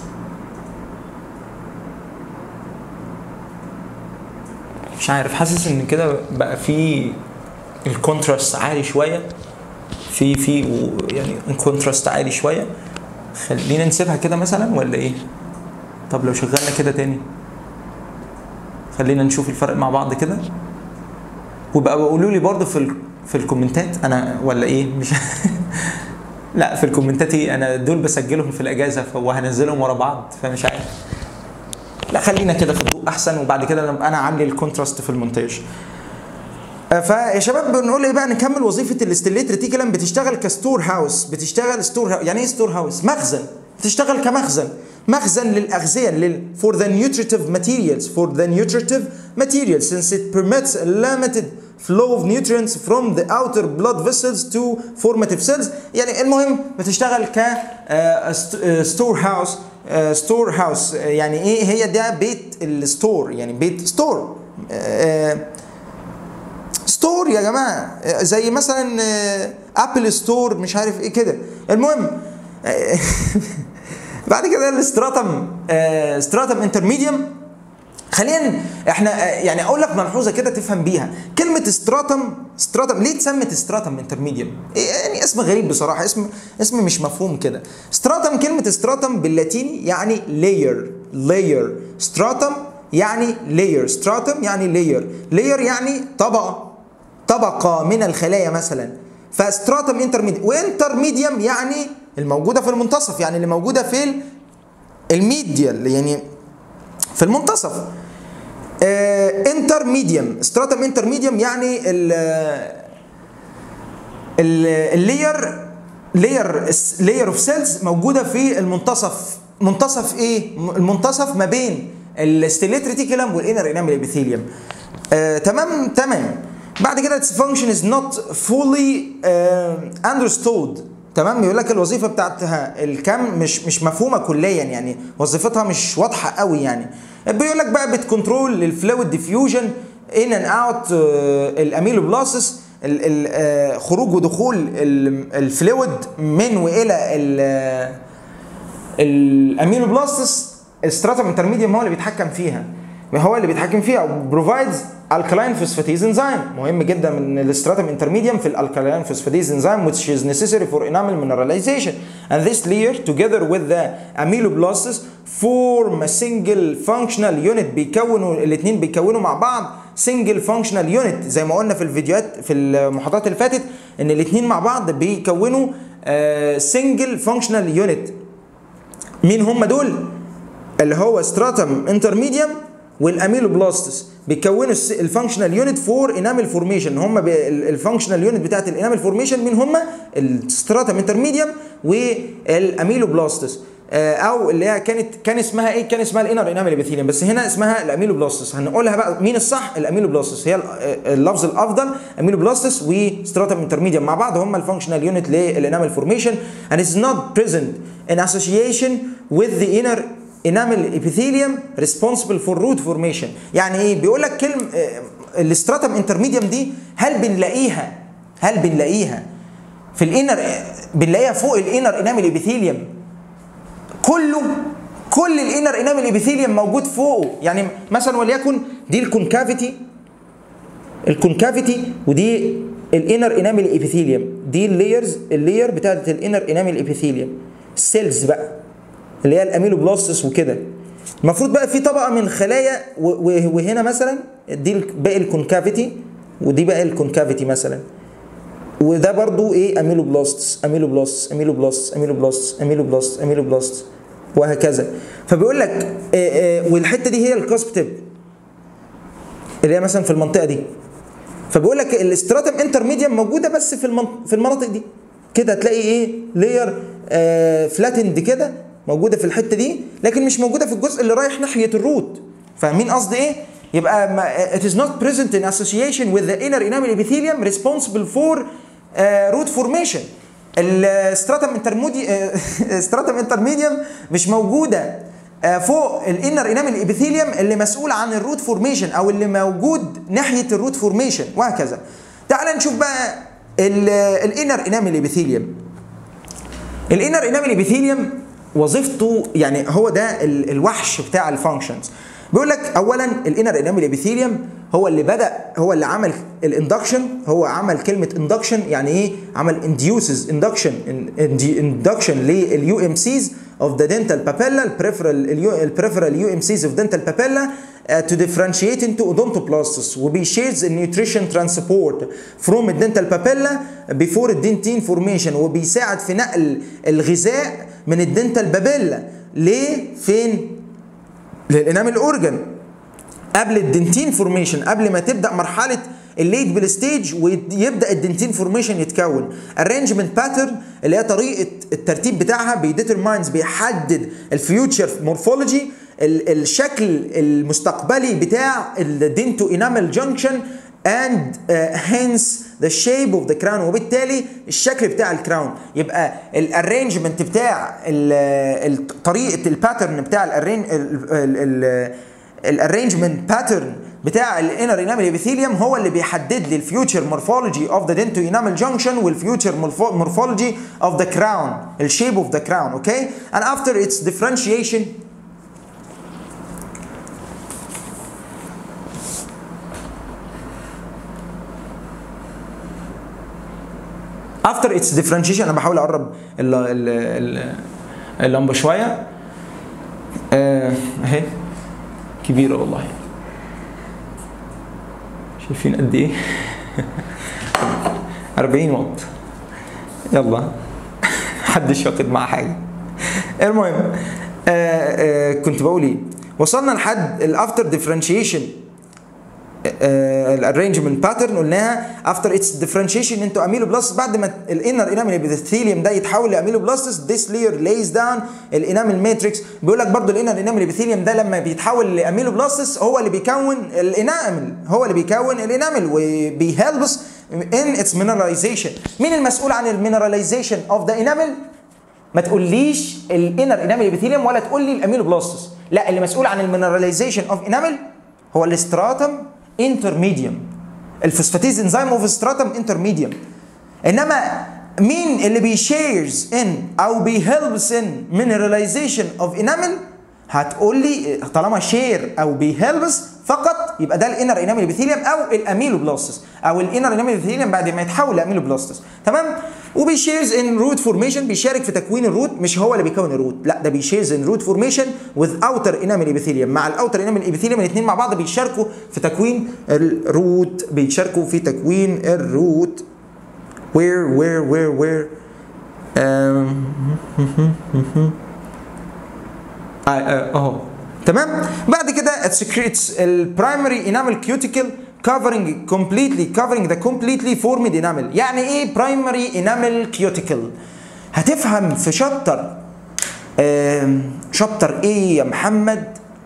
مش عارف، حاسس ان كده بقى في الكونتراست عالي شويه، في في يعني الكونتراست عالي شويه. خلينا نسيبها كده مثلا ولا ايه؟ طب لو شغلنا كده تاني خلينا نشوف الفرق مع بعض كده، وبقى قولوا لي برضه في في الكومنتات انا ولا ايه مش لا في الكومنتات ايه، انا دول بسجلهم في الاجازه وهنزلهم ورا بعض فمش عارف. لا خلينا كده في الضوء احسن، وبعد كده انا اعلي الكونتراست في المونتاج. فيا شباب بنقول ايه بقى، نكمل وظيفه الستيليت ريتيكولم. بتشتغل كستور هاوس، بتشتغل ستور هاوس. يعني ايه ستور هاوس؟ مخزن، بتشتغل كمخزن، مخزن للاغذيه لل for the nutritive materials for the nutritive materials since it permits a limited flow of nutrients from the outer blood vessels to formative cells. يعني المهم بتشتغل ك ستور هاوس. ستور هاوس يعني ايه؟ هي ده بيت الستور، يعني بيت ستور. ستور يا جماعه زي مثلا ابل ستور مش عارف ايه كده. المهم بعد كده الاستراتم استراتم انترميديوم. خلينا احنا يعني اقول لك ملحوظه كده تفهم بيها. كلمه استراتم استراتم ليه اتسمت استراتم انترميديوم؟ يعني اسم غريب بصراحه، اسم اسم مش مفهوم كده. استراتم، كلمه استراتم باللاتيني يعني لاير، لاير. استراتم يعني لاير، استراتم يعني لاير، لاير يعني طبقه، طبقه من الخلايا مثلا. فاستراتم انترميديوم، وانترميديوم يعني الموجوده في المنتصف، يعني اللي موجوده في الميديال يعني في المنتصف. انترميديوم، استراتم انترميديوم يعني ال اللاير لاير لاير اوف سيلز موجوده في المنتصف. منتصف ايه؟ المنتصف ما بين الستيليت ريتيكولم والانر انامل ابيثيليوم. آه تمام تمام. بعد كده its function is not fully uh, understood. تمام، بيقول لك الوظيفه بتاعتها الكم مش مش مفهومه كليا، يعني وظيفتها مش واضحه قوي. يعني بيقول لك بقى بتكنترول الفلويد ديفيوجن ان اند اوت الاميلوبلاستس، خروج ودخول الفلويد من والى الاميلوبلاستس. الستراتم انترميديوم هو اللي بيتحكم فيها، هو اللي بيتحكم فيها. provides alkaline phosphatase enzyme، مهم جدا من الستراتم انترميديوم في الالكالين فوسفاتيز enzyme which is necessary for enamel mineralization, and this layer together with the amyloblasts form a single functional unit. بيكونوا الاثنين بيكونوا مع بعض single functional unit، زي ما قلنا في الفيديوهات في المحاضرات اللي فاتت ان الاثنين مع بعض بيكونوا uh, single functional unit. مين هم دول؟ اللي هو ستراتم انترميديوم والاميلوبلاستس بيكونوا الفانكشنال يونت فور انامل فورميشن. هم الفانكشنال يونت بتاعت الانامل فورميشن مين هم؟ الستراتم انترميديوم والاميلوبلاستس. او اللي هي كانت كان اسمها ايه؟ كان اسمها الانر انامل ابيثيليوم، بس هنا اسمها الاميلوبلاستس. هنقولها بقى مين الصح؟ الاميلوبلاستس هي اللفظ الافضل. اميلوبلاستس وستراتم انترميديوم مع بعض هم الفانكشنال يونت للانامل فورميشن and is not present in association with the inner enamel epithelium responsible for root formation. يعني ايه؟ بيقول لك كلمه الستراتم انترميديوم دي هل بنلاقيها هل بنلاقيها في الانر بنلاقيها فوق الانر انامل ابيثيليوم كله؟ كل الانر انامل ابيثيليوم موجود فوقه. يعني مثلا وليكن دي الكونكافيتي الكونكافيتي ودي الانر انامل ابيثيليوم، دي اللايرز اللاير بتاعت الانر انامل ابيثيليوم، السيلز بقى اللي هي الاميلوبلاستس وكده. المفروض بقى في طبقه من خلايا وهنا مثلا دي باقي الكونكافيتي ودي باقي الكونكافيتي مثلا، وده برضو ايه؟ اميلوبلاستس اميلوبلاستس اميلوبلاستس اميلوبلاستس اميلوبلاستس اميلوبلاستس وهكذا. فبيقول لك والحته دي هي الكاسب تيب اللي هي مثلا في المنطقه دي. فبيقول لك الاستراتم انترميديوم موجوده بس في المنطقه في المناطق دي كده، هتلاقي ايه؟ لاير آه فلاتند كده موجوده في الحته دي، لكن مش موجوده في الجزء اللي رايح ناحيه الروت. فاهمين قصدي ايه؟ يبقى it is not present in association with the inner enamel epithelium responsible for uh, root formation. الستراتم انترمودي ستراتم انترميديوم مش موجوده فوق الانر انامل ابيثيليوم اللي مسؤول عن الروت فورميشن او اللي موجود ناحيه الروت فورميشن وهكذا. تعال نشوف بقى الانر انامل ابيثيليوم. الانر انامل ابيثيليوم وظيفته يعني هو ده الوحش بتاع الفانكشنز. بيقول لك اولا الانر انامل ابيثيليوم هو اللي بدا هو اللي عمل الاندكشن، هو عمل كلمه اندكشن يعني ايه؟ عمل انديوسز اندكشن اندكشن لليو ام سيز of the dental papilla البريفرال البريفرال يو ام سيز of dental papilla uh, to differentiate into odontoblasts وبي shares the nutrition transport from the dental papilla before the dentine formation وبيساعد في نقل الغذاء من الدنتال بابيلا ليه؟ فين؟ للانامل اورجن قبل الدنتين فورميشن، قبل ما تبدا مرحله الليت بالستيج ويبدا الدنتين فورميشن يتكون. arrangement pattern اللي هي طريقه الترتيب بتاعها بيديترماينز بيحدد الفيوتشر مورفولوجي الشكل المستقبلي بتاع الدنتو انامل جنكشن and uh, hence the shape of the crown وبالتالي الشكل بتاع الكراون. يبقى الارينجمنت بتاع طريقه الباترن بتاع الارينجمنت باترن بتاع الانر انامل ابيثيليوم هو اللي بيحدد لي الفيوتشر مورفولوجي اوف ذا دنتو انامل جنكشن والفيوتشر مورفولوجي اوف ذا كراون الشيب اوف ذا كراون. اوكي and after its differentiation after its differentiation انا بحاول اقرب اللمبه شويه اهي كبيره والله، شايفين قد ايه؟ أربعين واط. يلا محدش واخد معاه حاجه. المهم كنت بقول ايه؟ وصلنا لحد الافتر ديفرنشيشن الارينجمنت باترن قلناها افتر اتس ديفرنشيشن انتو اميلوبلاست بعد ما الانر انامل ابيثيليوم ده يتحول لاميلوبلاستس ذيس لير لايز داون الانامل ماتريكس. بيقول لك برضو الانر انامل ابيثيليوم ده لما بيتحول لاميلوبلاستس هو اللي بيكون الانامل هو اللي بيكون الانامل وبيهلبس ان اتس مينراليزيشن. مين المسؤول عن المينراليزيشن اوف ذا انامل؟ ما تقوليش الانر انامل ابيثيليوم ولا تقول لي الاميلوبلاستس، لا اللي مسؤول عن المينراليزيشن اوف انامل هو الاستراتم انترميديوم الفوسفاتيز انزيم اوف ستراتم انترميديوم. انما مين اللي بيشيرز ان او بيهلبس ان مينراليزيشن اوف انامل؟ هتقول لي طالما شير او بيهلبس فقط يبقى ده الانر انامل ابيثيليوم او الاميلوبلاستس او الانر انامل ابيثيليوم بعد ما يتحول لاميلوبلاستس. تمام؟ وبيشيرز ان روت فورميشن بيشارك في تكوين الروت، مش هو اللي بيكون الروت، لا ده بيشيرز ان روت فورميشن وذ اوتر انامل ابيثيليوم مع الاوتر انامل ابيثيليوم الاثنين مع بعض بيشاركوا في تكوين الروت بيشاركوا في تكوين الروت where where where where اهو تمام. بعد كده it secretes البرايمري انامل كيوتيكل covering completely covering the completely formed enamel. يعني ايه primary enamel cuticle؟ هتفهم في شابتر شابتر ايه يا محمد؟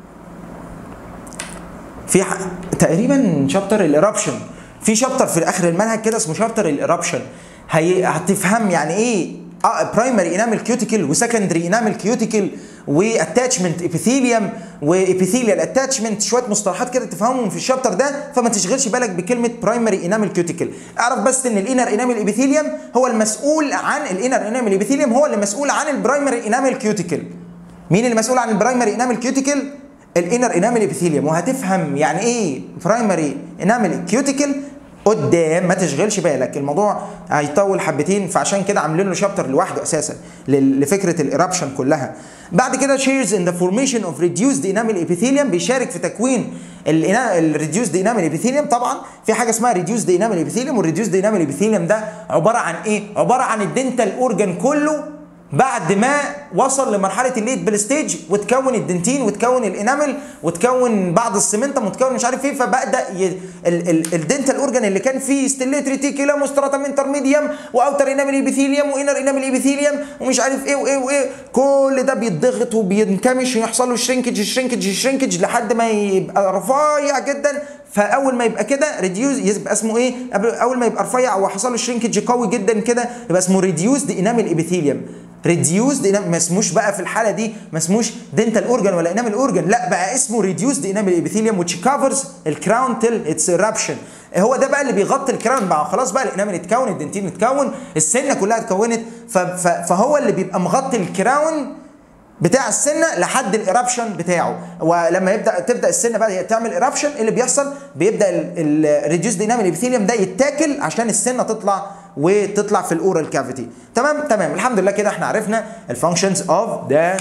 في ح... تقريبا شابتر الارابشن، في شابتر في اخر المنهج كده اسمه شابتر الارابشن. هي... هتفهم يعني ايه برايمري انامل كيوتيكل وسكندري انامل كيوتيكل واتاتشمنت ابيثيليوم وابيثيليال اتاتشمنت، شويه مصطلحات كده تفهمهم في الشابتر ده، فما تشغلش بالك بكلمه برايمري انامل كيوتيكل. اعرف بس ان الانر انامل ابيثيليوم هو المسؤول عن الانر انامل ابيثيليوم هو اللي مسؤول عن البرايمري انامل كيوتيكل. مين اللي مسؤول عن البرايمري انامل كيوتيكل؟ الانر انامل ابيثيليوم. وهتفهم يعني ايه برايمري انامل كيوتيكل قدام، ما تشغلش بالك، الموضوع هيطول حبتين، فعشان كده عاملين له شابتر لوحده اساسا لفكره الارابشن كلها. بعد كده shares in the formation of reduced enamel epithelium، بيشارك في تكوين الريديوسد انامل ابيثيليوم. طبعا في حاجه اسمها ريديوسد انامل ابيثيليوم، والريديوسد انامل ابيثيليوم ده عباره عن ايه؟ عباره عن الدنتال اورجان كله بعد ما وصل لمرحله الليت بالستيج وتكون الدنتين وتكون الانامل وتكون بعض السمنتم وتكون مش عارف ايه، فبدا الدنتال اورجان اللي كان فيه ستيليت ريتيكولم وستراتم انترميديوم واوتر انامل ابيثيليوم وانر انامل ابيثيليوم ومش عارف ايه وايه وايه، كل ده بيتضغط وبينكمش ويحصل له شرينكج شرينكج شرينكج لحد ما يبقى رفيع جدا. فاول ما يبقى كده ريديوز يبقى اسمه ايه؟ اول ما يبقى رفيع وحصل له شرينكج قوي جدا كده يبقى اسمه ريديوسد انامل ابيثيليوم. ريديوسد انامل ما اسموش بقى في الحاله دي ما اسموش دنتال اورجان ولا انامل اورجان، لا بقى اسمه ريديوسد انامل ابيثيليوم which covers الكراون till its eruption. هو ده بقى اللي بيغطي الكراون بقى، خلاص بقى الانامل اتكون، الدنتين اتكون، السنه كلها اتكونت، فهو اللي بيبقى مغطي الكراون بتاع السنه لحد الارابشن بتاعه. ولما يبدا تبدا السنه بقى تعمل ارابشن، اللي بيحصل بيبدا الريديوسد انامل ابيثيليوم ده يتاكل عشان السنه تطلع وتطلع في الاورال كافيتي. تمام تمام الحمد لله كده احنا عرفنا الفانكشنز اوف ذا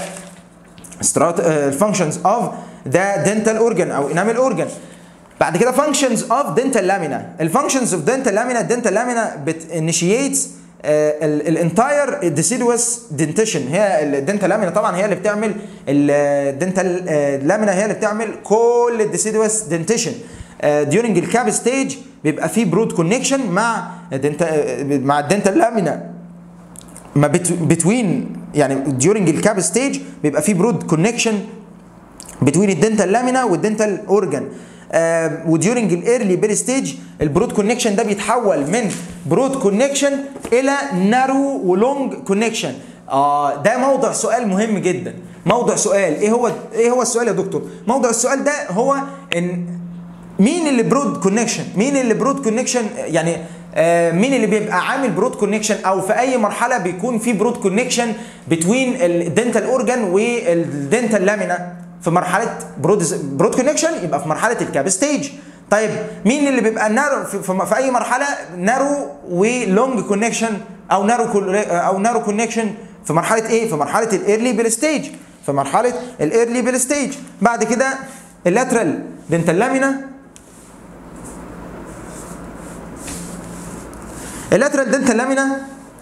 الفانكشنز اوف ذا دنتال اورجان او انامل اورجان. بعد كده functions of dental lamina. الفانكشنز اوف dental lamina، dental lamina بتinitiates الانتاير deciduous dentition. هي الدنتال لامينا طبعا هي اللي بتعمل الدنتال لامينا هي اللي بتعمل كل الديسيدوس دنتيشن. during الكاب ستيج بيبقى في برود كونكشن مع مع الدنتال لامينا ما بتوين، يعني during الكاب ستيج بيبقى في برود كونكشن بتوين الدنتال لامينا والدنتال اورجان. آه وديورنج الايرلي بيري ستيج البرود كونكشن ده بيتحول من برود كونكشن الى نارو ولونج كونكشن. اه ده موضوع سؤال مهم جدا، موضوع سؤال ايه هو ايه هو السؤال يا دكتور؟ موضوع السؤال ده هو ان مين اللي برود كونكشن؟ مين اللي برود كونكشن يعني آه مين اللي بيبقى عامل برود كونكشن، او في اي مرحله بيكون في برود كونكشن بتوين الدنتال اورجان والدنتال لامينا؟ في مرحله برود برود كونكشن يبقى في مرحله الكاب ستيج. طيب مين اللي بيبقى نارو في, في اي مرحله نارو ولونج كونكشن او نارو او نارو كونكشن؟ في مرحله ايه؟ في مرحله الايرلي بيل ستيج، في مرحله الايرلي بيل ستيج. بعد كده اللاترال دنتال لامينا، اللاترال دنتال لامينا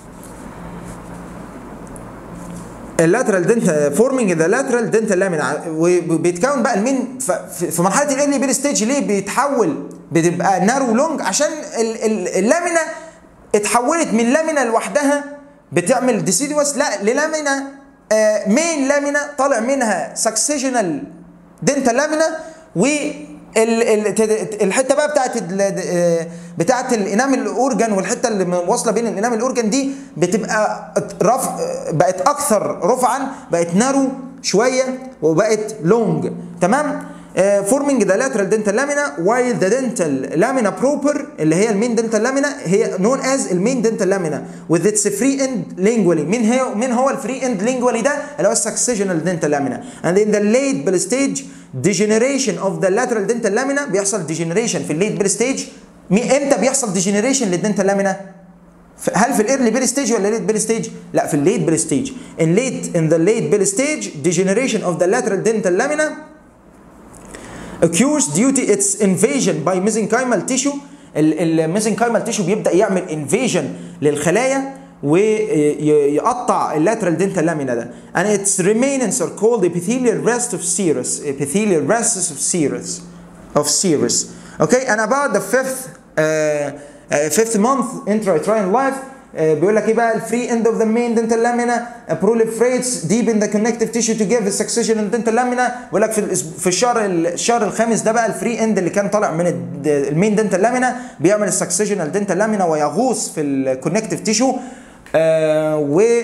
اللاترال دنتال فورمينج ذا لاترال دنتال لامينا، وبيتكون بقى المين في مرحله الايرلي بيل ستيج. ليه بيتحول بتبقى نارو لونج؟ عشان اللامينا اتحولت من لامينا لوحدها بتعمل ديسيدوس لا للامينا آه مين لامينا طالع منها سكسيشنال دنتال لامينا، و الحته بقى بتاعت بتاعت الانامل اورجان والحته اللي واصله بين الانامل اورجان دي بتبقى رف بقت اكثر رفعا، بقت نارو شويه وبقت لونج. تمام. فورمينج ذا لاترال دنتال لامينا وايل ذا دنتال لامينا بروبر اللي هي المين دنتال لامينا هي نون از المين دنتال لامينا with its free end lingually. مين هي مين هو الفري اند لينجوالي ده؟ اللي هو السكسيشنال دنتال لامينا. and in the late bell stage degeneration of the lateral dental lamina بيحصل degeneration في الليت بيل ستيج. امتى بيحصل degeneration للدنتال لامينا؟ هل في الايرلي بيل ستيج ولا ليت بيل ستيج؟ لا في الليت بيل ستيج. in late in the late bell stage degeneration of the lateral dental lamina occurs due to its invasion by mesenchymal tissue. الميزنكايمال تيشو بيبدا يعمل invasion للخلايا ويقطع اللاترال دنتال لامينا ده. and its remainants are called epithelial rest of serous epithelial rests of serous of serous. Okay, and about the fifth uh, uh, fifth month intrauterine life بيقول لك ايه بقى الفري اند اوف ذا مين دنتال لامينا proliferates deep in the connective tissue to give the succession in dental lamina. بيقول لك في في الشهر الشهر الخامس ده بقى الفري اند اللي كان طالع من المين دنتال لامينا بيعمل السكسيشنال دنتال لامينا ويغوص في الكونكتيف تيشو آه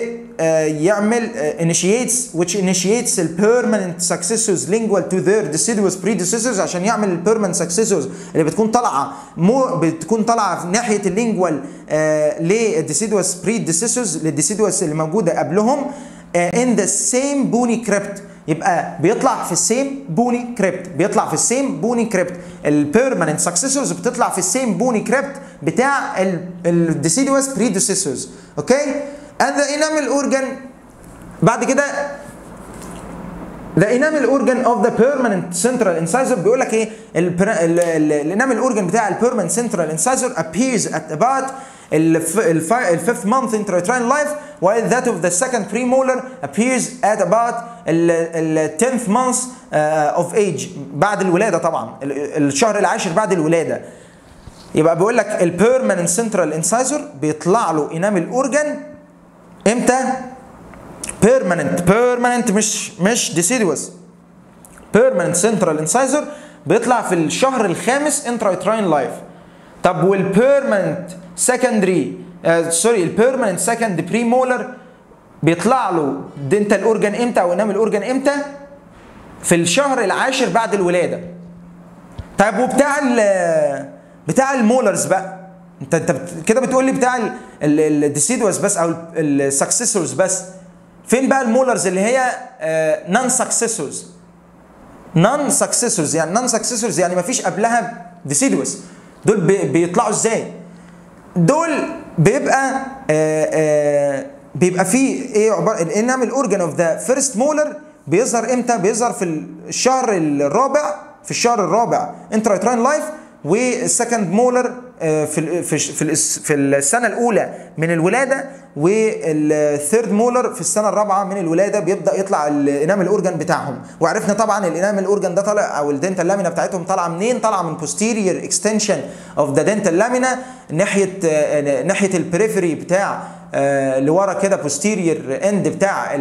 ويعمل uh, initiates which initiates the permanent successors lingual to their deciduous predecessors عشان يعمل ال permanent successors اللي بتكون طالعه مو بتكون طالعه ناحيه اللينجوال uh, للديسيدوس predecessors للديسيدوس اللي موجوده قبلهم uh, in the same bony crypt. يبقى بيطلع في السيم بوني كريبت بيطلع في السيم بوني كريبت البيرمننت سكسيسورز بتطلع في السيم بوني كريبت بتاع الديسيدوس بريديسيسورز. اوكي and the enamel organ بعد كده the enamel organ of the permanent central incisor بيقول لك ايه الانامل اورجن بتاع البيرمننت central incisor appears at about الفifth month intrauterine life while that of the second premolar appears at about ال tenth month uh, of age بعد الولاده طبعا الشهر العاشر بعد الولاده. يبقى بيقول لك البيرمننت central incisor بيطلع له انامل اورجن امتى؟ permanent permanent مش مش deciduous permanent central incisor بيطلع في الشهر الخامس intrauterine life. طب والبيرمننت secondary سوري البيرمننت second premolar بيطلع له dental organ امتى او enamel organ امتى؟ في الشهر العاشر بعد الولاده. طيب وبتاع ال بتاع المولرز بقى انت انت كده بتقول لي بتاع الديسيدوس بس او السكسيسورز بس، فين بقى المولرز اللي هي نون سكسيسورز؟ نون سكسيسورز يعني نون سكسيسورز يعني ما فيش قبلها ديسيدوس، دول بيطلعوا ازاي؟ دول بيبقى آآ آآ بيبقى فيه ايه عباره الانامل اورجان اوف ذا فيرست مولر بيظهر امتى؟ بيظهر في الشهر الرابع في الشهر الرابع انترايتراين لايف، والسكند مولر في في في في السنه الاولى من الولاده، والثيرد مولر في السنه الرابعه من الولاده بيبدا يطلع الانامل اورجان بتاعهم. وعرفنا طبعا الانامل اورجان ده طالع او الدنتال لامينا بتاعتهم طالعه منين؟ طالعه من posterior extension of the dental lamina ناحيه ناحيه البريفري بتاع اللي ورا كده posterior end بتاع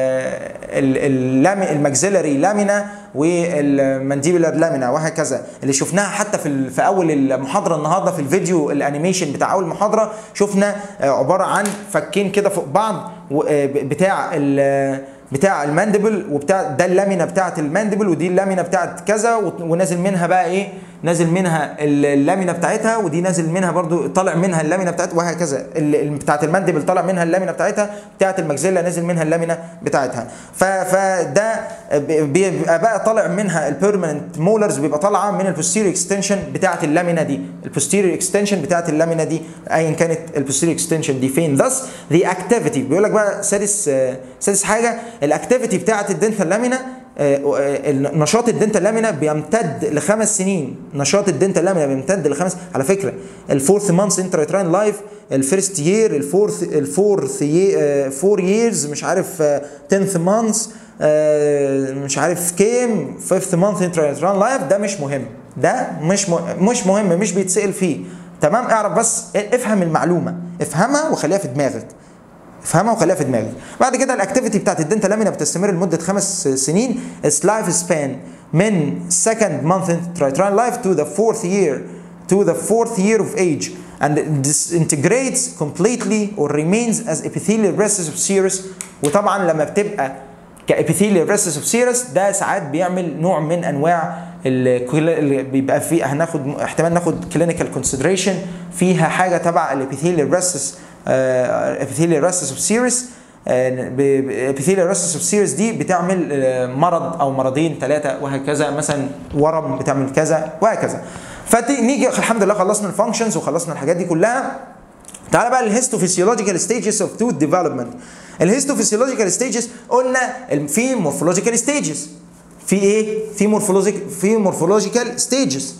الماكسيلاري لامينا والمانديبولار لامينا وهكذا، اللي شفناها حتى في في اول المحاضره النهارده في الفيديو الانيميشن بتاع اول محاضره. شفنا عباره عن فكين كده فوق بعض بتاع بتاع الماندبل وبتاع ده اللامينا بتاعه الماندبل ودي اللامينا بتاعه كذا، ونازل منها بقى ايه؟ نازل منها اللامينا بتاعتها، ودي نازل منها برضو طالع منها اللامينا بتاعتها وهكذا. بتاعه الماندبل طالع منها اللامينا بتاعتها، بتاعه الماكسيلا نازل منها اللامينا بتاعتها. فده بيبقى بقى طالع منها البيرمننت مولرز بيبقى طالعه من البوستيريور اكستنشن بتاعه اللامينا دي، البوستيريور اكستنشن بتاعه اللامينا دي ايا كانت البوستيريور اكستنشن دي فين. thus the activity بيقول لك بقى سادس سادس حاجه الاكتيفيتي بتاعه الدنتال لامينا. نشاط الدنتال لامينا بيمتد لخمس سنين، نشاط الدنتال لامينا بيمتد لخمس. على فكره الفورث مانث انترايتراين لايف، الفيرست يير، الفورث الفورث فور ييرز مش عارف تنث مانث مش عارف كام فيفث مانث انترايتراين لايف، ده مش مهم، ده مش مش مهم مش بيتسأل فيه. تمام؟ اعرف بس افهم المعلومه، افهمها وخليها في دماغك، افهمها وخليها في دماغك. بعد كده الاكتيفيتي بتاعت الدنتال لامينا بتستمر لمده خمس سنين. لايف سبان من second month intrauterine life to the fourth year to the fourth year of age and disintegrates completely or remains as epithelial recess of serous. وطبعا لما بتبقى كابيثيليال recess of serous ده ساعات بيعمل نوع من انواع اللي بيبقى فيه هناخد احتمال ناخد كلينيكال كونسيدريشن فيها حاجه تبع الابيثيليال recess epithelial recess of serous. epithelial recess of serous دي بتعمل مرض او مرضين ثلاثه وهكذا، مثلا ورم بتعمل كذا وهكذا. فنيجي الحمد لله خلصنا الفانكشنز وخلصنا الحاجات دي كلها. تعالى بقى الهيستوفيسيولوجيكال ستيجز اوف توث ديفلوبمنت. الهيستوفيسيولوجيكال ستيجز قلنا في مورفولوجيكال ستيجز، في ايه؟ في مورفولوجيك في مورفولوجيكال ستيجز.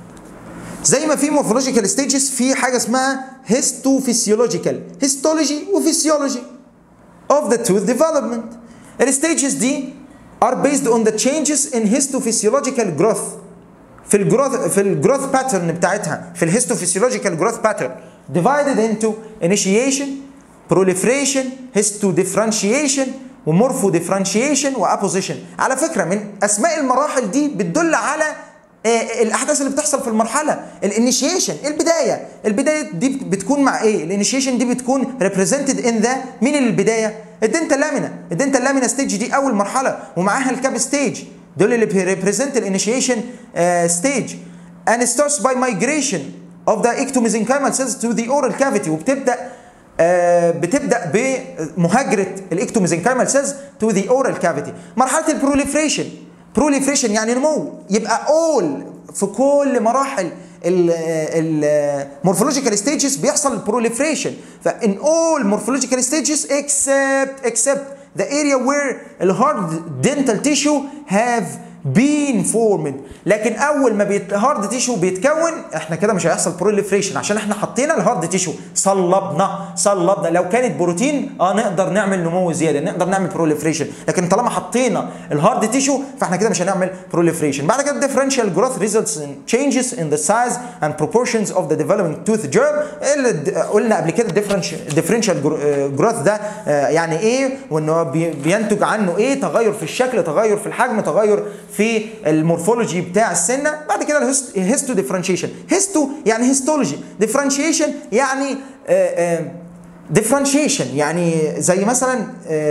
زي ما في مورفولوجيكال ستيجز في حاجه اسمها هيستوفيسيولوجيكال، هيستولوجي وفيسيولوجي of the tooth development. الستيجز دي are based on the changes in histophysiological growth في الجروث في الجروث باترن بتاعتها، في الهيستوفيسيولوجيكال جروث باترن. divided into initiation, proliferation, histodifferentiation ومورفو ديفرنشيشن وابوزيشن. على فكره من اسماء المراحل دي بتدل على الاحداث اللي بتحصل في المرحله. الانيشيشن البدايه، البدايه دي بتكون مع ايه؟ الانيشيشن دي بتكون ريبريزنتد ان ذا مين اللي البدايه؟ الدنتال لامينا. الدنتال لامينا ستيج دي اول مرحله ومعاها الكاب ستيج، دول اللي بيريبريزنت الانيشيشن ستيج. and starts by migration of the ectomesenchymal cells to the oral cavity، وبتبدا آه بتبدا بمهاجره الاكتوميزنكايمال سيلز تو ذا اورال كافيتي. مرحله البروليفريشن، بروليفريشن يعني نمو، يبقى اول في كل مراحل المورفولوجيكال ستيجز بيحصل بروليفريشن. فان اول مورفولوجيكال ستيجز except except the area where the hard dental tissue have been formed. لكن اول ما الهارد تيشو بيتكون احنا كده مش هيحصل بروليفريشن عشان احنا حطينا الهارد تيشو، صلبنا صلبنا. لو كانت بروتين اه نقدر نعمل نمو زياده، نقدر نعمل بروليفريشن، لكن طالما حطينا الهارد تيشو فاحنا كده مش هنعمل بروليفريشن. بعد كده differential growth results in changes in the size and proportions of the developing tooth germ. اللي قلنا قبل كده differential growth ده يعني ايه، وانه بينتج عنه ايه؟ تغير في الشكل، تغير في الحجم، تغير في المورفولوجي بتاع السنه. بعد كده الهيستو ديفرنشيشن. هيستو يعني هيستولوجي، ديفرنشيشن يعني ديفرنشيشن يعني زي مثلا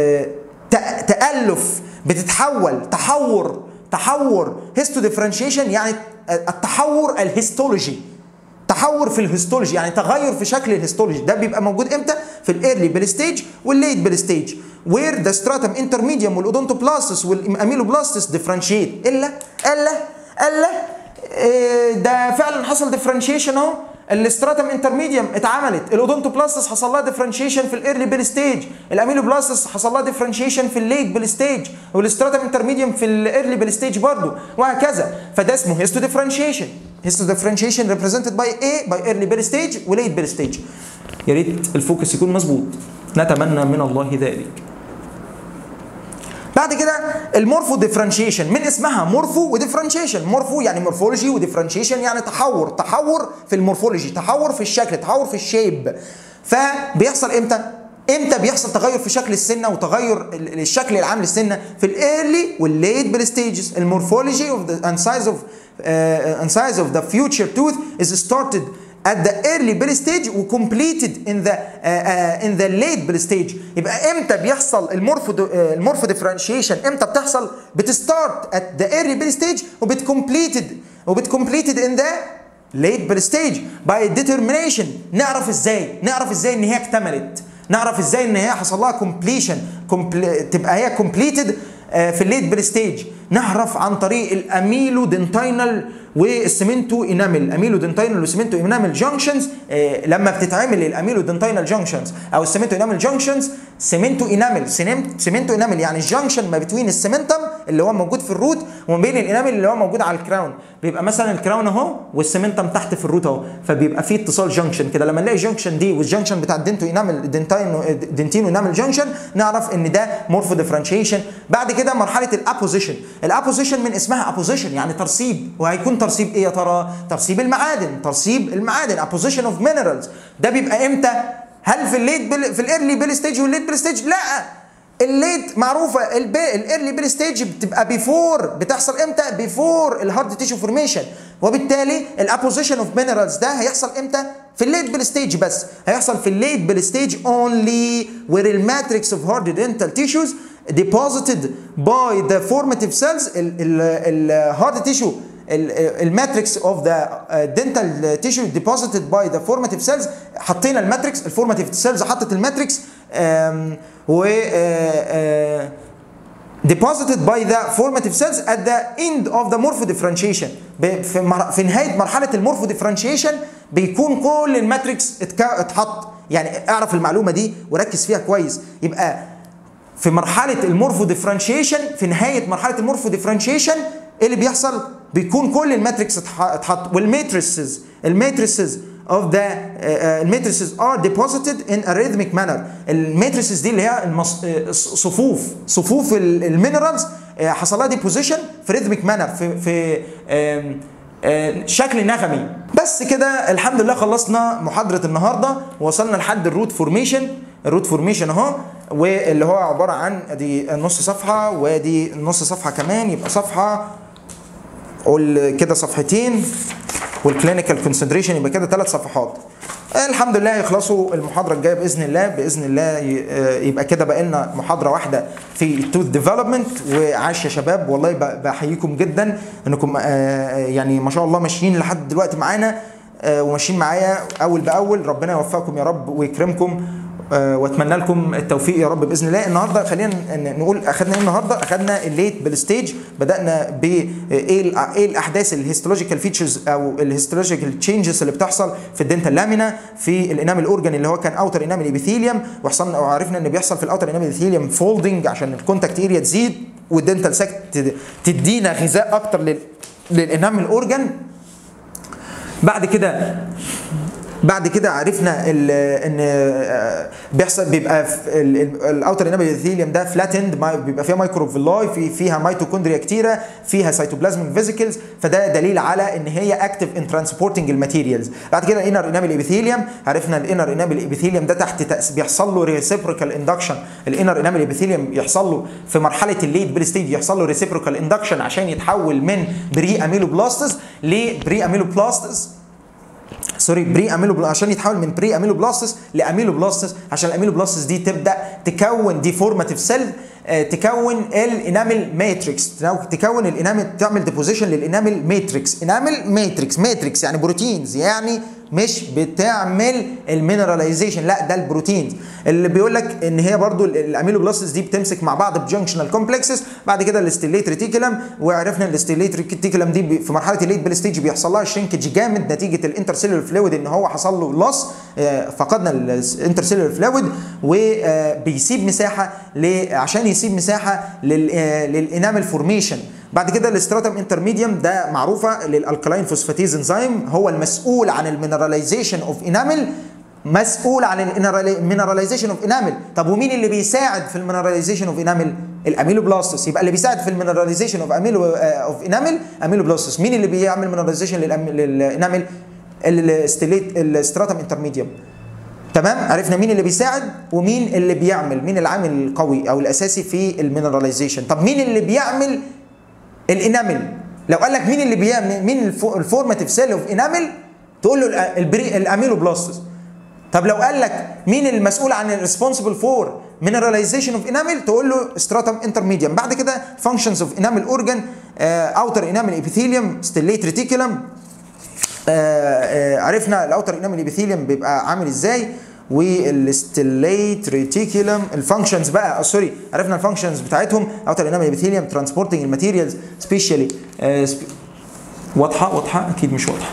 تألف، بتتحول، تحور تحور. هيستو ديفرنشيشن يعني التحور الهيستولوجي، تحور في الهيستولوجي يعني تغير في شكل الهيستولوجي. ده بيبقى موجود امتى؟ في الايرلي بيل ستيج والليت بيل ستيج، where the stratum intermedium والاودونتوبلاستس والاميلوبلاستس differentiate. الا الا الا إيه ده فعلا حصل differentiation اهو. الاستراتم انترميديوم اتعملت، الاودونتوبلاستس حصل لها differentiation في الايرلي بيل ستيج، الاميلوبلاستس حصل لها differentiation في الليت بيل ستيج، والاستراتم انترميديوم في الايرلي بيل ستيج برضه، وهكذا. فده اسمه هيستو ديفرنشيشن. هيستو ديفرنشيشن represented by ايه؟ by early بيل ستيج وليت بيل ستيج. يا ريت الفوكس يكون مظبوط، نتمنى من الله ذلك. بعد كده المورفو ديفرنشيشن، من اسمها مورفو وديفرنشيشن. مورفو يعني مورفولوجي، وديفرنشيشن يعني تحور، تحور في المورفولوجي، تحور في الشكل، تحور في الشيب. فبيحصل امتى؟ امتى بيحصل تغير في شكل السنه وتغير الشكل العام للسنه؟ في الايرلي والليت بيل ستيجز. المورفولوجي اوف ذا and size of uh, and size of the future tooth is started at the early bell stage و completed in the uh, uh, in the late bell stage. يبقى امتى بيحصل المورفو uh, المورفو ديفرنشيشن؟ امتى بتحصل؟ بتستارت at the early bell stage وبتcompleted وبتcompleted in the late bell stage by determination. نعرف ازاي؟ نعرف ازاي ان هي اكتملت؟ نعرف ازاي ان هي حصل لها completion، تبقى هي completed uh, في الليت بيل ستيج؟ نعرف عن طريق الاميلو دنتاينال والسمنتو انامل. الاميلو دنتاينال والسمنتو انامل جانكشنز، آه لما بتتعمل الاميلو دنتاينال جانكشنز او السمنتو انامل جانكشنز، سمنتو انامل سمنتو انامل يعني الجانكشن ما بين السمنتم اللي هو موجود في الروت وما بين الانامل اللي هو موجود على الكراون. بيبقى مثلا الكراون اهو والسمنتم تحت في الروت اهو، فبيبقى في اتصال جانكشن كده. لما نلاقي الجانكشن دي والجانكشن بتاع الدنتو انامل دنتاينو دنتينو انامل جانكشن، نعرف ان ده مورفو ديفرنشيشن. بعد كده مرحله الابوزيشن. الابوزيشن من اسمها ابوزيشن يعني ترسيب، وهيكون ترسيب ايه يا ترى؟ ترسيب المعادن، ترسيب المعادن، ابوزيشن اوف مينرالز. ده بيبقى امتى؟ هل في الليت بل في الايرلي بيل ستيج والليت بيل ستيج؟ لا، الليت معروفه، الايرلي بيل ستيج بتبقى بيفور، بتحصل امتى؟ بيفور الهارد تيشو فورميشن. وبالتالي الابوزيشن اوف مينرالز ده هيحصل امتى؟ في الليت بيل ستيج بس. هيحصل في الليت بيل ستيج only where the matrix of hard dental tissues deposited by the formative cells. الهارد تيشو الماتريكس اوف ذا دنتال تيشو deposited by the formative cells. حطينا الماتريكس، الفورماتيف سيلز حطت الماتريكس و deposited by the formative cells at the end of the morpho differentiation. في نهايه مرحله المورفو ديفرنشيشن بيكون كل الماتريكس اتحط. يعني اعرف المعلومه دي وركز فيها كويس. يبقى في مرحله المورفو ديفرنشيشن، في نهايه مرحله المورفو ديفرنشيشن ايه اللي بيحصل؟ بيكون كل الماتريكس اتحط، والماتريسز الماتريسز of the الماتريسز uh, are deposited in a rhythmic manner. الماتريسز دي اللي هي المص... صفوف صفوف المينرالز حصل لها ديبوزيشن في rhythmic manner، في في شكل نغمي. بس كده الحمد لله خلصنا محاضره النهارده، وصلنا لحد الروت فورميشن. الروت فورميشن اهو، واللي هو عباره عن دي نص صفحه ودي نص صفحه كمان، يبقى صفحه قول كده صفحتين، والكلينيكال كونسنتريشن يبقى كده ثلاث صفحات. الحمد لله يخلصوا المحاضره الجايه باذن الله. باذن الله يبقى كده بقى لنا محاضره واحده في التوث ديفلوبمنت. وعاش يا شباب، والله بحييكم جدا انكم يعني ما شاء الله ماشيين لحد دلوقتي معانا وماشيين معايا اول باول. ربنا يوفقكم يا رب ويكرمكم، واتمنى لكم التوفيق يا رب باذن الله. النهارده خلينا نقول اخذنا ايه النهارده. اخذنا الليت بالستيج، بدانا بايه ايه الاحداث الهيستولوجيكال فيتشرز او الهيستولوجيكال تشينجز اللي بتحصل في الدنتال لامينا في الانامل اورجان اللي هو كان اوتر انامل ايبيثيليوم. وحصلنا وعرفنا ان بيحصل في الاوتر انامل ايبيثيليوم فولدنج عشان الكونتاكت اريا تزيد، والدنتال ساك تدينا غذاء اكتر لل للانامل اورجان. بعد كده بعد كده عرفنا ان بيحصل بيبقى الاوتر انامل ابيثيليوم ده فلاتند، بيبقى فيها مايكروفيلاي، في فيها ميتوكوندريا كتيره، فيها سيتوبلازميك فيزيكلز، فده دليل على ان هي اكتف ان ترانسبورتنج الماتيريالز. بعد كده الانر انامل ابيثيليوم، عرفنا الانر انامل ابيثيليوم ده تحت بيحصل له ريسيبروكال اندكشن. الانر انامل ابيثيليوم يحصل له في مرحله الليت بريستيج يحصل له ريسيبروكال اندكشن عشان يتحول من بري اميلوبلاستس لبري اميلوبلاستس سوري بري اميلو عشان يتحول من بري اميلوبلاستس لاميلوبلاستس، عشان الاميلوبلاستس دي تبدا تكون ديفورماتيف سيل، تكون الانامل ماتريكس، تكون الانامل تعمل ديبوزيشن للانامل ماتريكس. انامل ماتريكس ماتريكس يعني بروتينز، يعني مش بتعمل المينراليزيشن، لا ده البروتينز اللي بيقول لك ان هي برضو الاميلوبلاستس دي بتمسك مع بعض بجنكشنال كومبلكسز. بعد كده الاستيليت ريتيكولم، وعرفنا الاستيليت ريتيكولم دي في مرحله الليت بالستيج بيحصل لها شرينكج جامد نتيجه الانترسيلولر فلويد، ان هو حصل له لوس، فقدنا الانترسيلولر فلويد، وبيسيب مساحه عشان يسيب مساحه للانامل فورميشن. بعد كده الاستراتم انترميديوم ده معروفه للالكالاين فوسفاتيز انزيم، هو المسؤول عن المينراليزيشن اوف انامل، مسؤول عن المينراليزيشن اوف انامل. طب ومين اللي بيساعد في المينراليزيشن اوف انامل؟ الاميلوبلاستس. يبقى اللي بيساعد في المينراليزيشن اوف اميلو اوف انامل اميلوبلاستس. مين اللي بيعمل مينراليزيشن للانامل؟ الاستيليت الاستراتم انترميديوم. تمام، عرفنا مين اللي بيساعد ومين اللي بيعمل، مين العامل القوي او الاساسي في المينراليزيشن. طب مين اللي بيعمل الانامل؟ لو قال لك مين اللي بيعمل، مين الفورماتيف سيل اوف انامل، تقول له الاميلوبلاستس. طب لو قال لك مين المسؤول عن الريسبونسبل فور مينراليزيشن اوف انامل، تقول له ستراتم انترميديوم. بعد كده فانكشنز اوف انامل اورجان، اوتر انامل ابيثيليوم، ستيليت ريتيكولم. عرفنا الاوتر انامل ابيثيليوم بيبقى عامل ازاي، والستيليت ريتيكولم الفانكشنز بقى سوري عرفنا الفانكشنز بتاعتهم. اوتر انامل ابيثيليوم ترانسبورتنج الماتيريالز سبيشالي. واضحه واضحه اكيد مش واضحه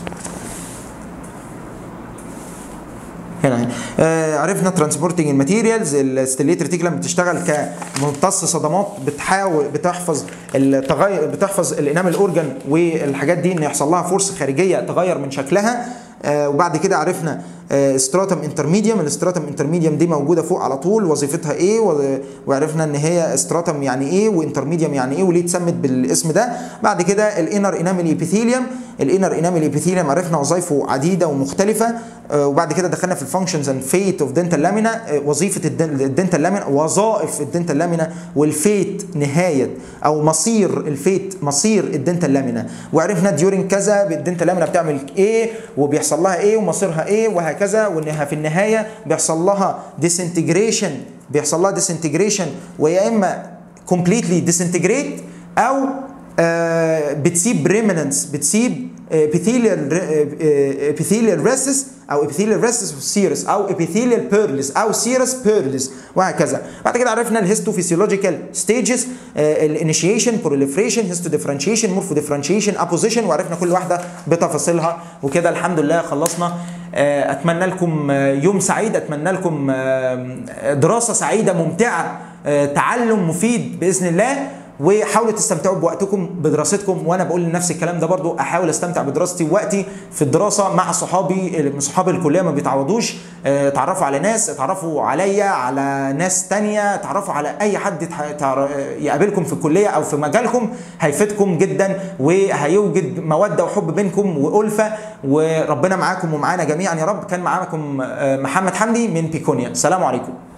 هنا هنا. آه عرفنا ترانسبورتنج الماتيريالز. الستيليت ريتيكولم بتشتغل كممتص صدمات، بتحاول بتحفظ التغير بتحفظ الانامل اورجان والحاجات دي ان يحصل لها فورس خارجيه تغير من شكلها. آه وبعد كده عرفنا ستراتم انترميديوم. الستراتم انترميديوم دي موجوده فوق على طول، وظيفتها ايه، وعرفنا ان هي ستراتم يعني ايه وانترميديوم يعني ايه وليه اتسمت بالاسم ده. بعد كده الانر انامل ابيثيليوم. الانر انامل ابيثيليوم عرفنا وظائفه عديده ومختلفه. وبعد كده دخلنا في الفانكشنز اند فيت اوف دنتال لامينا، وظيفه الدنتال لامينا، وظائف الدنتال لامينا، والفيت نهايه او مصير الفيت، مصير الدنتال لامينا. وعرفنا ديورنج كذا الدنتال لامينا بتعمل ايه وبيحصل لها ايه ومصيرها ايه وهكذا، وانها في النهايه بيحصل لها ديسنتجريشن، بيحصل لها ديسنتجريشن ويا اما كومبليتلي ديسنتجريت او آه بتسيب ريمننس، بتسيب epithelial epithelial rests او epithelial rests of serous او epithelial pearls او serous pearls وهكذا. بعد كده عرفنا الهيستوفيسيولوجيكال ستيجز، الانيشيشن، proliferation، histodifferentiation، morphodifferentiation، apposition، وعرفنا كل واحده بتفاصيلها. وكده الحمد لله خلصنا. اتمنى لكم يوم سعيد، اتمنى لكم دراسه سعيده ممتعه، تعلم مفيد باذن الله. وحاولوا تستمتعوا بوقتكم بدراستكم، وانا بقول لنفسي الكلام ده برضو، احاول استمتع بدراستي ووقتي في الدراسه مع صحابي. صحابي الكليه ما بيتعوضوش، اتعرفوا على ناس، اتعرفوا عليا، على ناس تانية، اتعرفوا على اي حد يقابلكم في الكليه او في مجالكم، هيفيدكم جدا وهيوجد موده وحب بينكم والفه، وربنا معاكم ومعانا جميعا يا رب. كان معاكم محمد حمدي من بيكونيا، سلام عليكم.